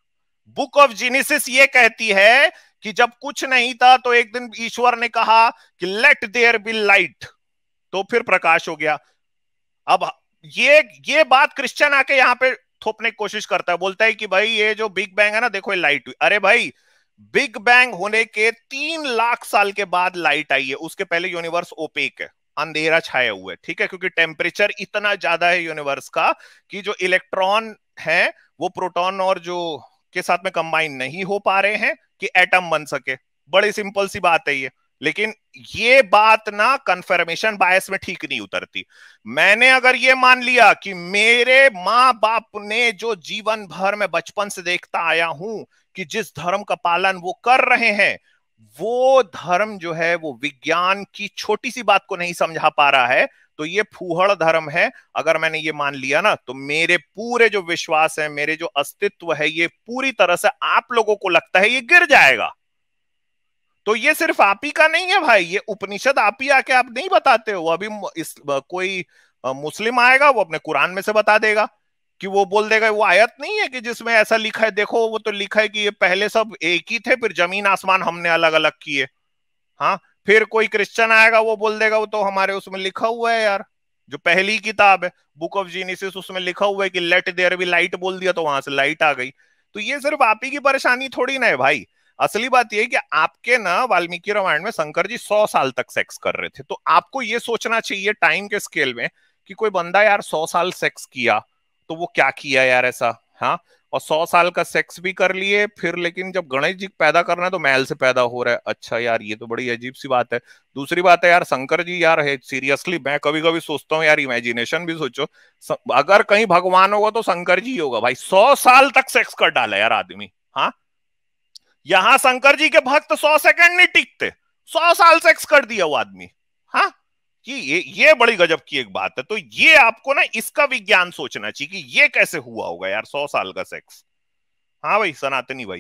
बुक ऑफ जेनेसिस ये कहती है कि जब कुछ नहीं था तो एक दिन ईश्वर ने कहा कि लेट देयर बी लाइट, तो फिर प्रकाश हो गया। अब ये बात क्रिश्चियन आके यहां पे थोपने की कोशिश करता है, बोलता है कि भाई ये जो बिग बैंग है ना, देखो ये लाइट हुई। अरे भाई, बिग बैंग होने के 3 लाख साल के बाद लाइट आई है। उसके पहले यूनिवर्स ओपेक है, अंधेरा छाया हुआ है। ठीक है, क्योंकि टेम्परेचर इतना ज्यादा है यूनिवर्स का कि जो इलेक्ट्रॉन है वो प्रोटॉन और जो के साथ में कंबाइन नहीं हो पा रहे हैं कि एटम बन सके। बड़ी सिंपल सी बात है ये। लेकिन ये बात ना कंफर्मेशन बायस में ठीक नहीं उतरती। मैंने अगर ये मान लिया कि मेरे माँ बाप ने जो जीवन भर में बचपन से देखता आया हूं कि जिस धर्म का पालन वो कर रहे हैं, वो धर्म जो है वो विज्ञान की छोटी सी बात को नहीं समझा पा रहा है, तो ये फूहड़ धर्म है। अगर मैंने ये मान लिया ना, तो मेरे पूरे जो विश्वास है, मेरे जो अस्तित्व है, ये पूरी तरह से आप लोगों को लगता है ये गिर जाएगा। तो ये सिर्फ आप ही का नहीं है भाई, ये उपनिषद आप ही आके आप नहीं बताते हो। अभी इस कोई मुस्लिम आएगा, वो अपने कुरान में से बता देगा, कि वो बोल देगा वो आयत नहीं है कि जिसमें ऐसा लिखा है, देखो वो तो लिखा है कि ये पहले सब एक ही थे, फिर जमीन आसमान हमने अलग अलग किए। हाँ, फिर कोई क्रिश्चियन आएगा, वो बोल देगा वो तो हमारे उसमें लिखा हुआ है यार, जो पहली किताब है बुक ऑफ जीनिसिस, उसमें लिखा हुआ है कि लेट देयर बी लाइट, बोल दिया तो वहां से लाइट आ गई। तो ये सिर्फ आप ही की परेशानी थोड़ी ना है भाई। असली बात यह है कि आपके ना वाल्मीकि रामायण में शंकर जी 100 साल तक सेक्स कर रहे थे, तो आपको ये सोचना चाहिए टाइम के स्केल में कि कोई बंदा यार 100 साल सेक्स किया तो वो क्या किया यार ऐसा। हाँ, और 100 साल का सेक्स भी कर लिए, फिर लेकिन जब गणेश जी पैदा करना है तो महल से पैदा हो रहा है। अच्छा यार, ये तो बड़ी अजीब सी बात है। दूसरी बात है यार, शंकर जी यार है सीरियसली, मैं कभी कभी सोचता हूँ यार, इमेजिनेशन भी सोचो, अगर कहीं भगवान होगा तो शंकर जी होगा भाई। 100 साल तक सेक्स कर डाला यार आदमी। हाँ, यहां शंकर जी के भक्त 100 सेकंड नहीं टिकते, 100 साल सेक्स कर दिया वो आदमी। हाँ, ये बड़ी गजब की एक बात है। तो ये आपको ना इसका विज्ञान सोचना चाहिए कि ये कैसे हुआ होगा यार 100 साल का सेक्स। हाँ भाई सनातनी भाई।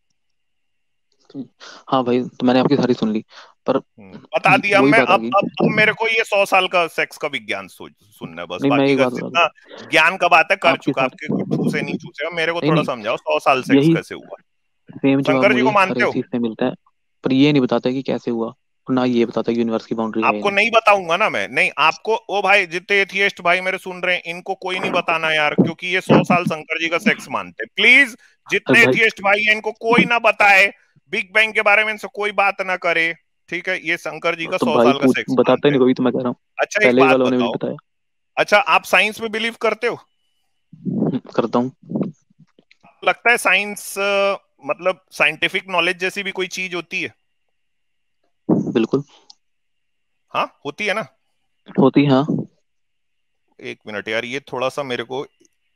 हाँ भाई, तो मैंने आपकी सारी सुन ली, पर बता दिया वही मैं। बात आ अब गई। अब मेरे को ये 100 साल का सेक्स का विज्ञान सुनना है बस। नहीं, मैं बाकी एक का बात बता जितना दूं, ज्ञान का बात है कर आपके चुका, साथ आपके कुछ छूसे नहीं छूसे, मेरे को नहीं थोड़ा नहीं, समझाओ 100 साल सेक्स यही कैसे हुआ। सेम जवाब शंकर जी मुझे को हर मानते एक हो? चीज से मिलता है, पर ये नहीं बताता कि कैसे हुआ, और ना ये बताता कि यूनिवर्स की बाउंड्री है या आपको नहीं। नहीं बताऊंगा ना मैं, नहीं आपको। ओ भाई, जितने एथियस्ट भाई मेरे सुन रहे हैं, इनको कोई नहीं बताना यार, क्योंकि ये 100 साल शंकर जी का सेक्स मानते हैं। प्लीज, अरे जितने भाई, एथियस्ट भाई हैं इनको कोई ना बताए, बिग बैंग के बारे में इनसे कोई बात ना करे, ठीक है? ये शंकर जी का तो 100 भाई साल का पूछ सेक्स बताता ही मानते हैं। नहीं कोई, तो मैं कह रहा हूँ अच्छा एक पहले ही बात वालों ने मुझे बताओ, बताया। अच्छा आप साइंस में बिलीव करते हो? करता हूँ। लगता है साइंस मतलब साइंटिफिक नॉलेज जैसी भी कोई चीज होती है? बिल्कुल हाँ होती है ना। होती है, हाँ। एक मिनट यार, ये थोड़ा सा मेरे को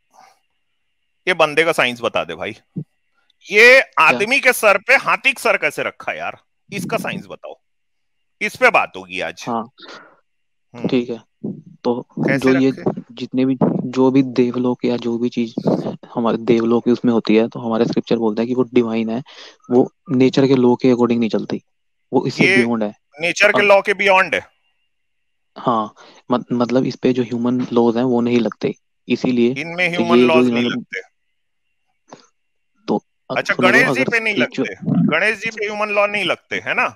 ये बंदे का साइंस बता दे भाई। ये क्या? आदमी के सर पे हाथी का सर कैसे रखा यार, इसका साइंस बताओ। इस पे बात होगी आज। हाँ ठीक है, तो कैसे जो ये रखे? जितने भी जो भी देवलोक या जो भी चीज हमारे देवलोक की उसमें होती है, तो हमारे स्क्रिप्चर बोलता है कि वो डिवाइन है, वो नेचर के लॉ के अकॉर्डिंग नहीं चलती, वो इससे ये बियॉन्ड है। तो नेचर के लॉ के बियॉन्ड है? हाँ, मतलब इस पे जो ह्यूमन लॉज हैं वो नहीं लगते, इसीलिए। इनमें तो ह्यूमन ये जो लॉज नहीं इन्होंने, लगते? तो अच्छा, सुनो तो, गणेश जी अगर पे नहीं स्पिरिचुअल लगते? गणेश जी पे ह्यूमन लॉ नहीं लगते है ना?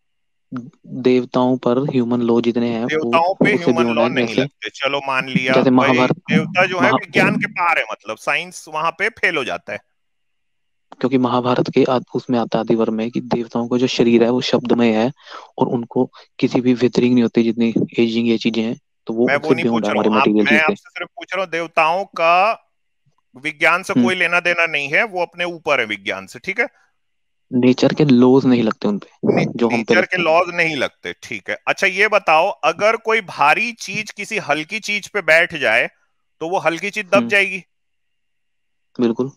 देवताओं पर ह्यूमन लॉ जितने हैं वो देवताओं पे उससे ह्यूमन बियॉन्ड लॉ है। नहीं जैसे लगते, चलो मान लिया जैसे भाई। महाभारत, देवता जो है महा विज्ञान के पार है, मतलब साइंस वहां पे फेल हो जाता है। क्योंकि महाभारत के उसमें आता है आदिपर्व में कि देवताओं का जो शरीर है वो शब्दमय है, और उनको किसी भी विथरिंग नहीं होती, जितनी एजिंग ये चीजें हैं, तो वो मैं वो उससे नहीं बियॉन्ड पूछ है रहा हमारी हूँ आप, मटेरियल मैं चीज से। आपसे सिर्फ पूछ रहा हूँ देवताओं का विज्ञान से हम्म कोई लेना देना नहीं है, वो अपने ऊपर है विज्ञान से, ठीक है? नेचर के लॉज नहीं लगते उनपे जो हम पे नेचर के लगते हैं। लॉज नहीं लगते, ठीक है। अच्छा ये बताओ, अगर कोई भारी चीज किसी हल्की चीज पे बैठ जाए तो वो हल्की चीज दब हम्म जाएगी, बिल्कुल।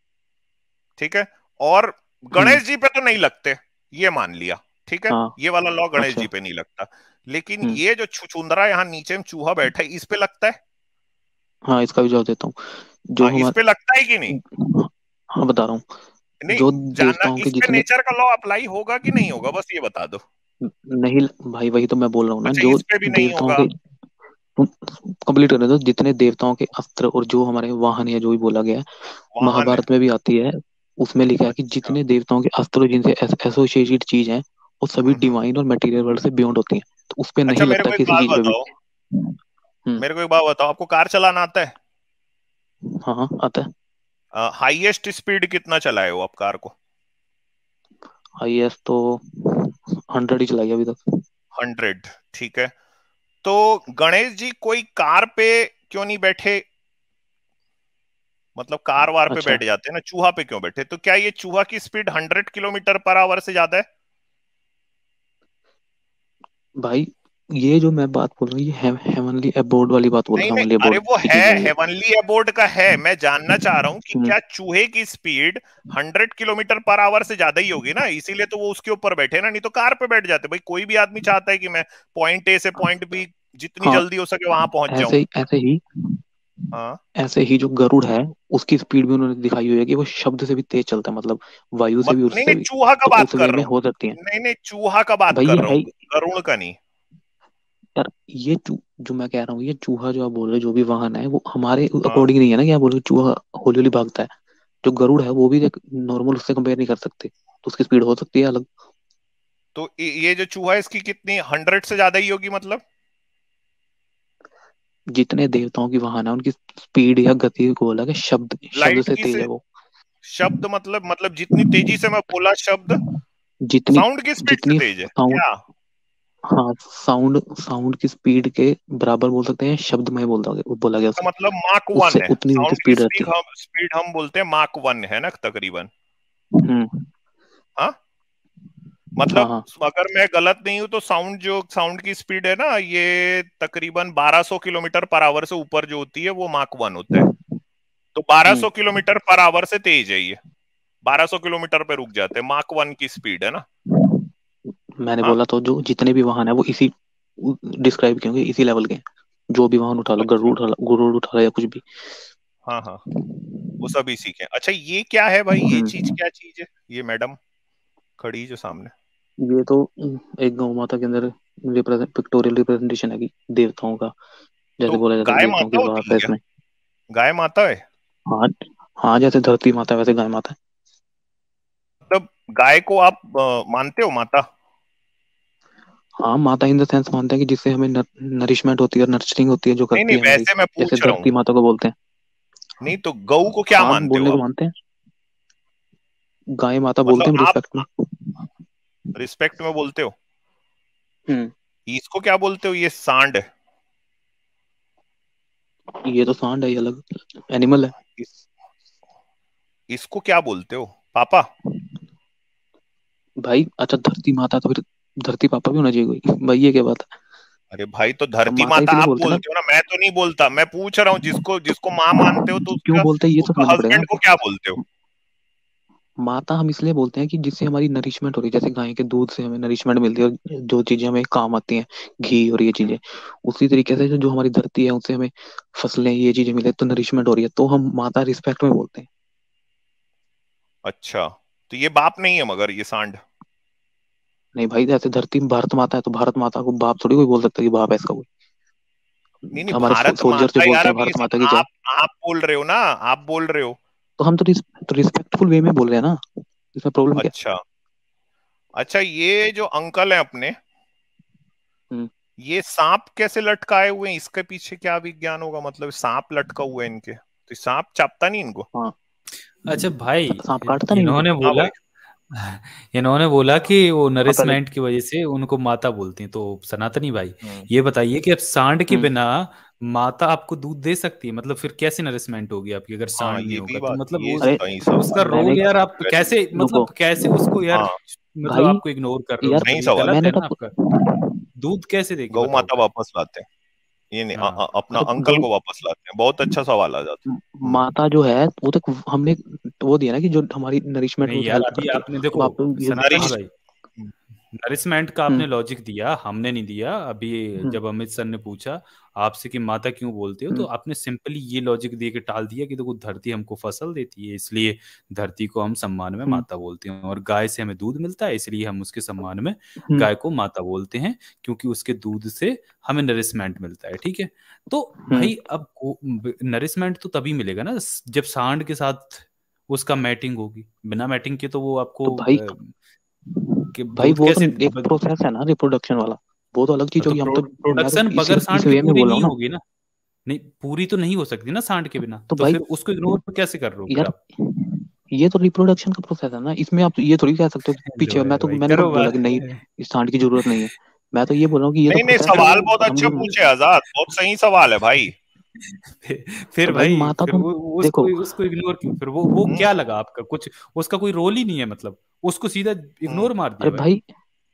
ठीक है? और हम्म गणेश जी पे तो नहीं लगते, ये मान लिया, ठीक है? हाँ। ये वाला लॉ गणेश जी अच्छा। पे नहीं लगता। लेकिन हम्म ये जो छुछुंदरा यहाँ नीचे में चूहा बैठा है, इस पे लगता है? हाँ, इसका भी जवाब देता हूँ। जो हाँ, इस पे हमारे, लगता है कि नहीं? हाँ बता रहा हूँ, नहीं, जो जानना देवताओं के इस पे जितने, नेचर का लॉ अप्लाई होगा कि नहीं होगा, बस ये बता दो। नहीं भाई, वही तो मैं बोल रहा हूँ ना, अच्छा जो इस पे भी नहीं देवताओं होगा? के, कंप्लीट करने दो, जितने देवताओं के अस्त्र और जो हमारे वाहन या जो भी बोला गया है, वाहन है। महाभारत में भी आती है, उसमें लिखा है कि अच्छा। जितने देवताओं के अस्त्र जिनसे एसोसिएटेड चीज है, वो सभी हम्म। डिवाइन और मटेरियल वर्ल्ड से बियॉन्ड होती है, तो उस पे अच्छा नहीं मेरे लगता को एक किसी बात चीज पे भी। बताओ, हम्म मेरे को एक बात बताओ, आपको कार चलाना आता है? हाँ हाँ आता है। हाईएस्ट स्पीड कितना चलाए हो आप कार को? हाईएस्ट तो 100 ही चलाई अभी तक। 100, ठीक है। तो गणेश जी कोई कार पे क्यों नहीं बैठे? मतलब कार वार पे अच्छा बैठ जाते हैं ना, चूहा पे क्यों बैठे? तो क्या ये चूहा की स्पीड 100 किलोमीटर पर आवर से ज्यादा है? भाई, ये जो मैं बात बोल रहा हूँ, ये हेवनली अबोर्ड वाली बात बोल रहा नहीं हूँ, नहीं, हेवनली अरे अबोर्ड वो की है चीज है ये। हेवनली अबोर्ड का है। मैं जानना चाह रहा हूँ कि क्या चूहे की स्पीड 100 किलोमीटर पर आवर से ज्यादा ही होगी ना, इसीलिए तो वो उसके ऊपर बैठे ना, नहीं तो कार पे बैठ जाते। भाई कोई भी आदमी चाहता है कि मैं पॉइंट ए से पॉइंट बी जितनी हाँ, जल्दी हो सके वहां पहुंच ऐसे जाऊं। ही ऐसे ही हाँ, ऐसे ही जो गरुड़ है, उसकी स्पीड भी उन्होंने दिखाई हुई है कि वो शब्द से भी तेज चलता है, मतलब वायु से भी, नहीं उससे नहीं, भी। चूहा का तो बात उस कर वे रहा में हूँ। हो सकती है। नहीं नहीं, चूहा का बात भाई कर ये रहा है हूँ, गरुड़ का नहीं। यार, ये जो मैं कह रहा हूँ, ये चूहा जो आप बोल रहे हो, जो भी वाहन है, वो हमारे हाँ, अकॉर्डिंग नहीं है ना कि आप बोल रहे हो चूहा होली होली भागता है। जो गरुड़ है वो भी एक नॉर्मल, उससे कंपेयर नहीं कर सकते, तो उसकी स्पीड हो सकती है अलग। तो ये जो चूहा है इसकी कितनी 100 से ज्यादा ही होगी मतलब? जितने देवताओं की वाहन है उनकी स्पीड या गति को अलग है, शब्द शब्द लाइट से की तेज से है वो। शब्द मतलब जितनी तेजी से मैं बोला शब्द, जितनी साउंड की स्पीड से जितनी तेज है साउंड, क्या? हाँ, साउंड की स्पीड के बराबर बोल सकते हैं, शब्द में बोला गया तो उसे। मतलब माक वन उससे है उतनी उनकी साउंड की स्पीड रहती है। स्पीड हम बोलते हैं माक वन है ना तकरीबन। हम्म। हाँ, हाँ मतलब हाँ। अगर मैं गलत नहीं हूं तो साउंड की स्पीड है ना, ये तकरीबन 1200 किलोमीटर पर आवर से ऊपर जो होती है वो माक वन होता है। तो हम्म। 1200 किलोमीटर पर आवर से तेज है ये। 1200 किलोमीटर पे रुक जाते हैं, माक वन की स्पीड है ना। मैंने हाँ, बोला तो जो जितने भी वाहन है वो इसी डिस्क्राइब किए होंगे, इसी लेवल के हैं। जो भी वाहन उठा लो, अच्छा, गरुड़ उठा लो या कुछ भी। हाँ हाँ, वो सभी सीखे। अच्छा, ये क्या है भाई, ये चीज हम्म। क्या चीज है, ये मैडम खड़ी जो सामने? ये तो एक गौ माता के अंदर पिक्टोरियल रिप्रेजेंटेशन है कि देवताओं का, तो जैसे बोला जाता है कि गाय देवताओं की माता वास होती है है क्या? इसमें। गाय माता है? हाँ। हाँ, जैसे धरती माता है वैसे गाय माता है। मतलब गाय को आप मानते हो माता? हाँ, माता इन द सेंस मानते हैं कि जिससे हमें नरिशमेंट होती है और नर्चरिंग होती है, जो नहीं करती नहीं, है हमारी। वैसे मैं जैसे पूछ रहा हूँ। धरती माता को बोलते हैं। नहीं तो गऊ को क्या हाँ, मानते हो बोलने को आप? मानते हैं, गाय माता बोलते मतलब हैं आप रिस्पेक्ट में। रिस्पेक्ट में बोलते हो? हम्म। इसको क्या बोलते हो, ये सांड है? ये तो सांड है, ये अलग एनिमल है। इस, इसको क्या बोलते हो, पापा? भाई अच्छा, धरती माता तो फिर धरती पापा भी होना चाहिए कोई, भाई ये क्या बात है। अरे भाई, तो हम धरती माता माता इसलिए आप बोलते हैं बोलते हो ना, मैं तो नहीं बोलता। मैं पूछ रहा हूँ जिसको जिसको माँ मानते हो ना, तो क्यों उसका बोलते हैं ये तो उसका समझना पड़ेगा हस्बैंड को आपको। क्या बोलते हो? माता हम इसलिए बोलते हैं कि जिससे हमारी नरिशमेंट हो रही है, जैसे गाय के दूध से हमें नरिशमेंट मिलती है, और जो चीजें हमें काम आती हैं, घी और ये चीजें, उसी तरीके से जो हमारी धरती है उससे हमें फसलें, ये चीजें मिले, तो नरिशमेंट हो रही है, तो हम माता रिस्पेक्ट में बोलते हैं। अच्छा, तो ये बाप नहीं है मगर ये सांड? नहीं भाई, जैसे धरती में भारत माता है, तो भारत माता को बाप थोड़ी कोई बोल सकता है कि बाप है इसका कोई। नहीं नहीं, हमारे भारत सोल्जर जो माता यार, बोलते हैं अभी ये भारत सब माता की जय। आप बोल रहे हो ना, आप बोल रहे हो। तो हम तो रिस्पेक्टफुल वे में बोल रहे हैं ना, इसमें प्रॉब्लम क्या अच्छा अच्छा, ये जो अंकल है अपने, है। ये सांप कैसे लटकाए हुए हैं, इसके पीछे क्या विज्ञान होगा? मतलब सांप लटका हुआ है इनके, तो सांप चापता नहीं इनको? हाँ, अच्छा भाई, सांप काटता नहीं इनको। इन्होंने हाँ बोला भाई। इन्होंने बोला कि वो हाँ, पहले। नरिशमेंट की वजह से उनको माता बोलती हैं। तो सनातनी भाई, हम्म ये बताइए कि अब सांड के हम्म। बिना माता आपको दूध दे सकती है? मतलब फिर कैसे नरिशमेंट होगी आपकी अगर हाँ, सांड नहीं ये भी होगा तो? बात, मतलब ये अरे, सही उसका सवाल है। मैंने रोल यार आप वैसे कैसे, रुको। मतलब कैसे उसको यार, हाँ, मतलब भाई आपको इग्नोर कर रहे हो? यार, मतलब सही ये सवाल है। गलत है मैंने ना तब आपका। दूध कैसे देगी गौ बताओ माता फिर? वापस लाते हैं, ये नहीं हाँ, अपना अरे अंकल गौ को वापस लाते हैं, बहुत अच्छा सवाल आ जाता है। माता जो है वो तो हमने वो दिया ना कि जो हमारी नरिशमेंट में नहीं जो यार, हेल्प अभी करती है। आपने अब देखो आप ये सनातनी नरिश आप भाई, नरिशमेंट का हम्म आपने लॉजिक दिया, हमने नहीं दिया। अभी हम्म जब अमित सर ने पूछा आपसे कि माता क्यों बोलते हो, तो हम्म आपने सिंपली ये लॉजिक दे के टाल दिया कि देखो धरती हमको फसल देती है, इसलिए धरती को हम सम्मान में हम्म माता बोलते हैं, और गाय से हमें दूध मिलता है इसलिए हम उसके सम्मान में हम्म गाय को माता बोलते हैं, क्योंकि उसके दूध से हमें नरिशमेंट मिलता है। ठीक है, तो हम्म। भाई अब नरिशमेंट तो तभी मिलेगा ना जब सांड के साथ उसका मैटिंग होगी। बिना मैटिंग के तो वो तो आपको भाई कि भाई दूध वो तो कैसे एक प्रोसेस है ना रिप्रोडक्शन वाला, वो तो अलग चीज तो होगी। मैं तो प्रोडक्शन बगैर इस सांड के वे में पूरी बोल रहा नहीं हूँ ना। होगी ना। नहीं, पूरी तो नहीं हो सकती ना सांड के बिना, तो तो भाई फिर उसको इग्नोर कैसे कर रहे हो फिर यार, आप? ये तो रिप्रोडक्शन का प्रोसेस है ना, इसमें आप ये थोड़ी कह सकते हो कि लो पीछे। यार भाई, मैंने करो कब बोला बात। कि नहीं, इस सांड की जरूरत नहीं है। मैं तो ये बोल रहा हूँ कि ये तो नहीं नहीं, प्रोसेस है, सवाल वो बहुत हम अच्छे जो। पूछे आजाद, बहुत सही सवाल है भाई। फिर तो भाई भाई, माता फिर तो वो उसको देखो। उसको इग्नोर क्यों? फिर वो हम्म क्या लगा आपका कुछ? उसका कोई रोल ही नहीं है, मतलब उसको सीधा हम्म इग्नोर मार अरे दिया भाई। भाई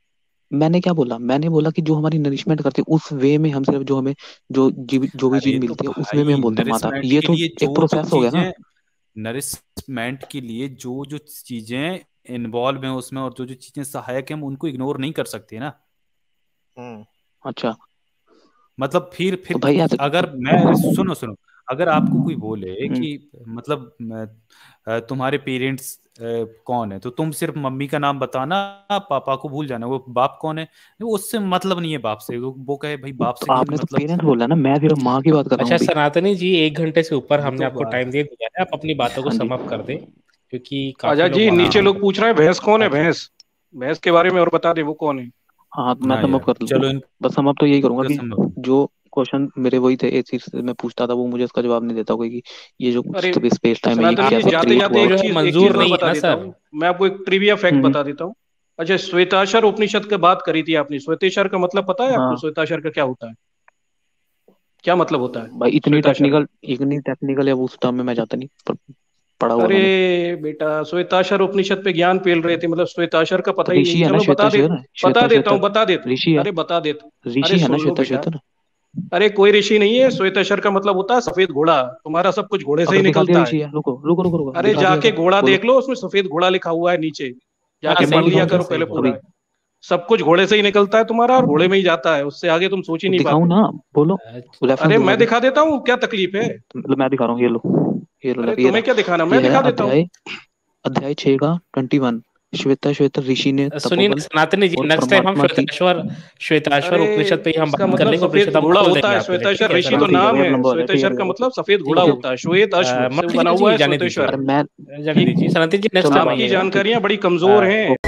मैंने क्या बोला, मैंने बोला कि जो हमारी नरिशमेंट करती है उस वे में हम सिर्फ जो हमें जो जो भी अरे चीज तो मिलती है उस वे में भाई हम बोलते हैं माता। नरिशमेंट ये के तो लिए एक जो जो प्रोसेस हो गया ना। चीजें नरिशमेंट के लिए जो जो चीजें इन्वॉल्व हैं उसमें और जो जो चीजें सहायक हैं हम उनको इग्नोर नहीं कर सकते ना। अच्छा मतलब तो फिर भाई ऐसे अगर मैं सुनो सुनो अगर आपको कोई बोले हम्म, कि मतलब तुम्हारे पेरेंट्स कौन है तो तुम सिर्फ मम्मी का नाम बताना पापा को भूल जाना, वो बाप कौन है वो उससे मतलब नहीं है बाप से, वो कहे भाई बाप तो से कोई आपने तो मतलब। पेरेंट्स बोला ना, मैं सिर्फ माँ की बात कर रहा अच्छा हूँ भाई। सनातनी जी, 1 घंटे से ऊपर वो हमने तो आपको टाइम दे दिया है, आप अपनी बातों को हाँ जी समाप्त कर दें क्योंकि काफी आजाद लोग जी, वहां पे नीचे हाँ वेट लोग कर पूछ रहे हैं भैंस कौन है, अच्छा भैंस भैंस के बारे में और बता दे वो कौन है। हाँ तो मैं हाँ समअप यार कर दूँ। चलो बस समअप तो यही करूंगा इनका कि संभव जो क्वेश्चन मेरे वही थे, एक चीज से मैं पूछता था वो मुझे उसका जवाब नहीं देता कोई कि ये जो अरे स्पेस टाइम है ये सनातन जी, कैसे जाते क्रिएट जाते हुआ। आपको जो एक है चीज मंजूर और नहीं है बता ना देता सर। हूँ। मैं आपको एक ट्रिविया फैक्ट हम्म, बता देता हूँ। अच्छा, श्वेताक्षर उपनिषद की बात करी थी आपने, श्वेतेश्वर का मतलब पता है आपको? हाँ श्वेताक्षर का क्या होता है, क्या मतलब होता है भाई श्वेताक्षर का? इतनी टेक्निकल है वो उस टर्म में मैं जाता नहीं, पर पढ़ा हुआ अरे मैंने। बेटा, श्वेताक्षर उपनिषद पे ज्ञान पेल रहे थे, मतलब श्वेताक्षर का तो पता ही नहीं। ऋषि है ना चलो बता दे, श्वेता बता श्वेता देता श्वेता हूँ, बता देता। ऋषि है। अरे बता देता। अरे ऋषि है ना सुन लो श्वेता बेटा, श्वेता ना। अरे कोई ऋषि नहीं है। श्वेताक्षर का मतलब होता है सफेद घोड़ा। तुम्हारा सब कुछ घोड़े से ही अगर दिखा दिया निकलता है। ऋषि है, रुको रुको रुको रुको, अरे दिखा दिया जाके अगर, घोड़ा बोलो। देख लो, उसमें सफेद घोड़ा लिखा हुआ है नीचे, हाँ जाके मैं पढ़ सही लिया दिखाऊं क्या करो बोला, पहले सही पूरा। बोला। अभी? सब कुछ घोड़े से ही निकलता है तुम्हारा, और घोड़े में ही जाता है, उससे आगे तुम सोच ही तो नहीं दिखाऊं पाते। ना, बोलो। रेफरेंस अरे दूंगा मैं अभी। दिखा देता हूँ, क्या तकलीफ है? मतलब मैं दिखा रहा हूँ, ये लो अरे ये तुम्हें क्या रहा। दिखाना, ये मैं है दिखा देता हूँ। अध्याय अध्याय 6 का 21। श्वेता श्वेता ऋषि ने सुनिए ना तपोबल सनातनी जी, और नेक्स्ट टाइम हम परमात्मा की। श्वेताश्वर अरे उपनिषद पे ही हम इसका बात कर मतलब लेंगे, सफेद उपनिषद हम घोड़ा खोल होता देंगे है। आपके लिए, ठीक श्वेताक्षर है ऋषि तो चलो सनातनी ठीक जी। है नाम भाई, अब है, लंबा हो जाए, ठीक है श्वेताक्षर का भाई, ओके। मतलब सफेद घोड़ा ठीक है होता है, श्वेत अश्व से मंत्री बना जी हुआ है जाने श्वेतेश्वर। दीजिए, अरे मैं जाने ठीक। दीजिए सनातनी जी, नेक्स्ट चलो आपकी टाइम भाई, आइएगा। ठीक जानकारियां बड़ी है। कमजोर हैं।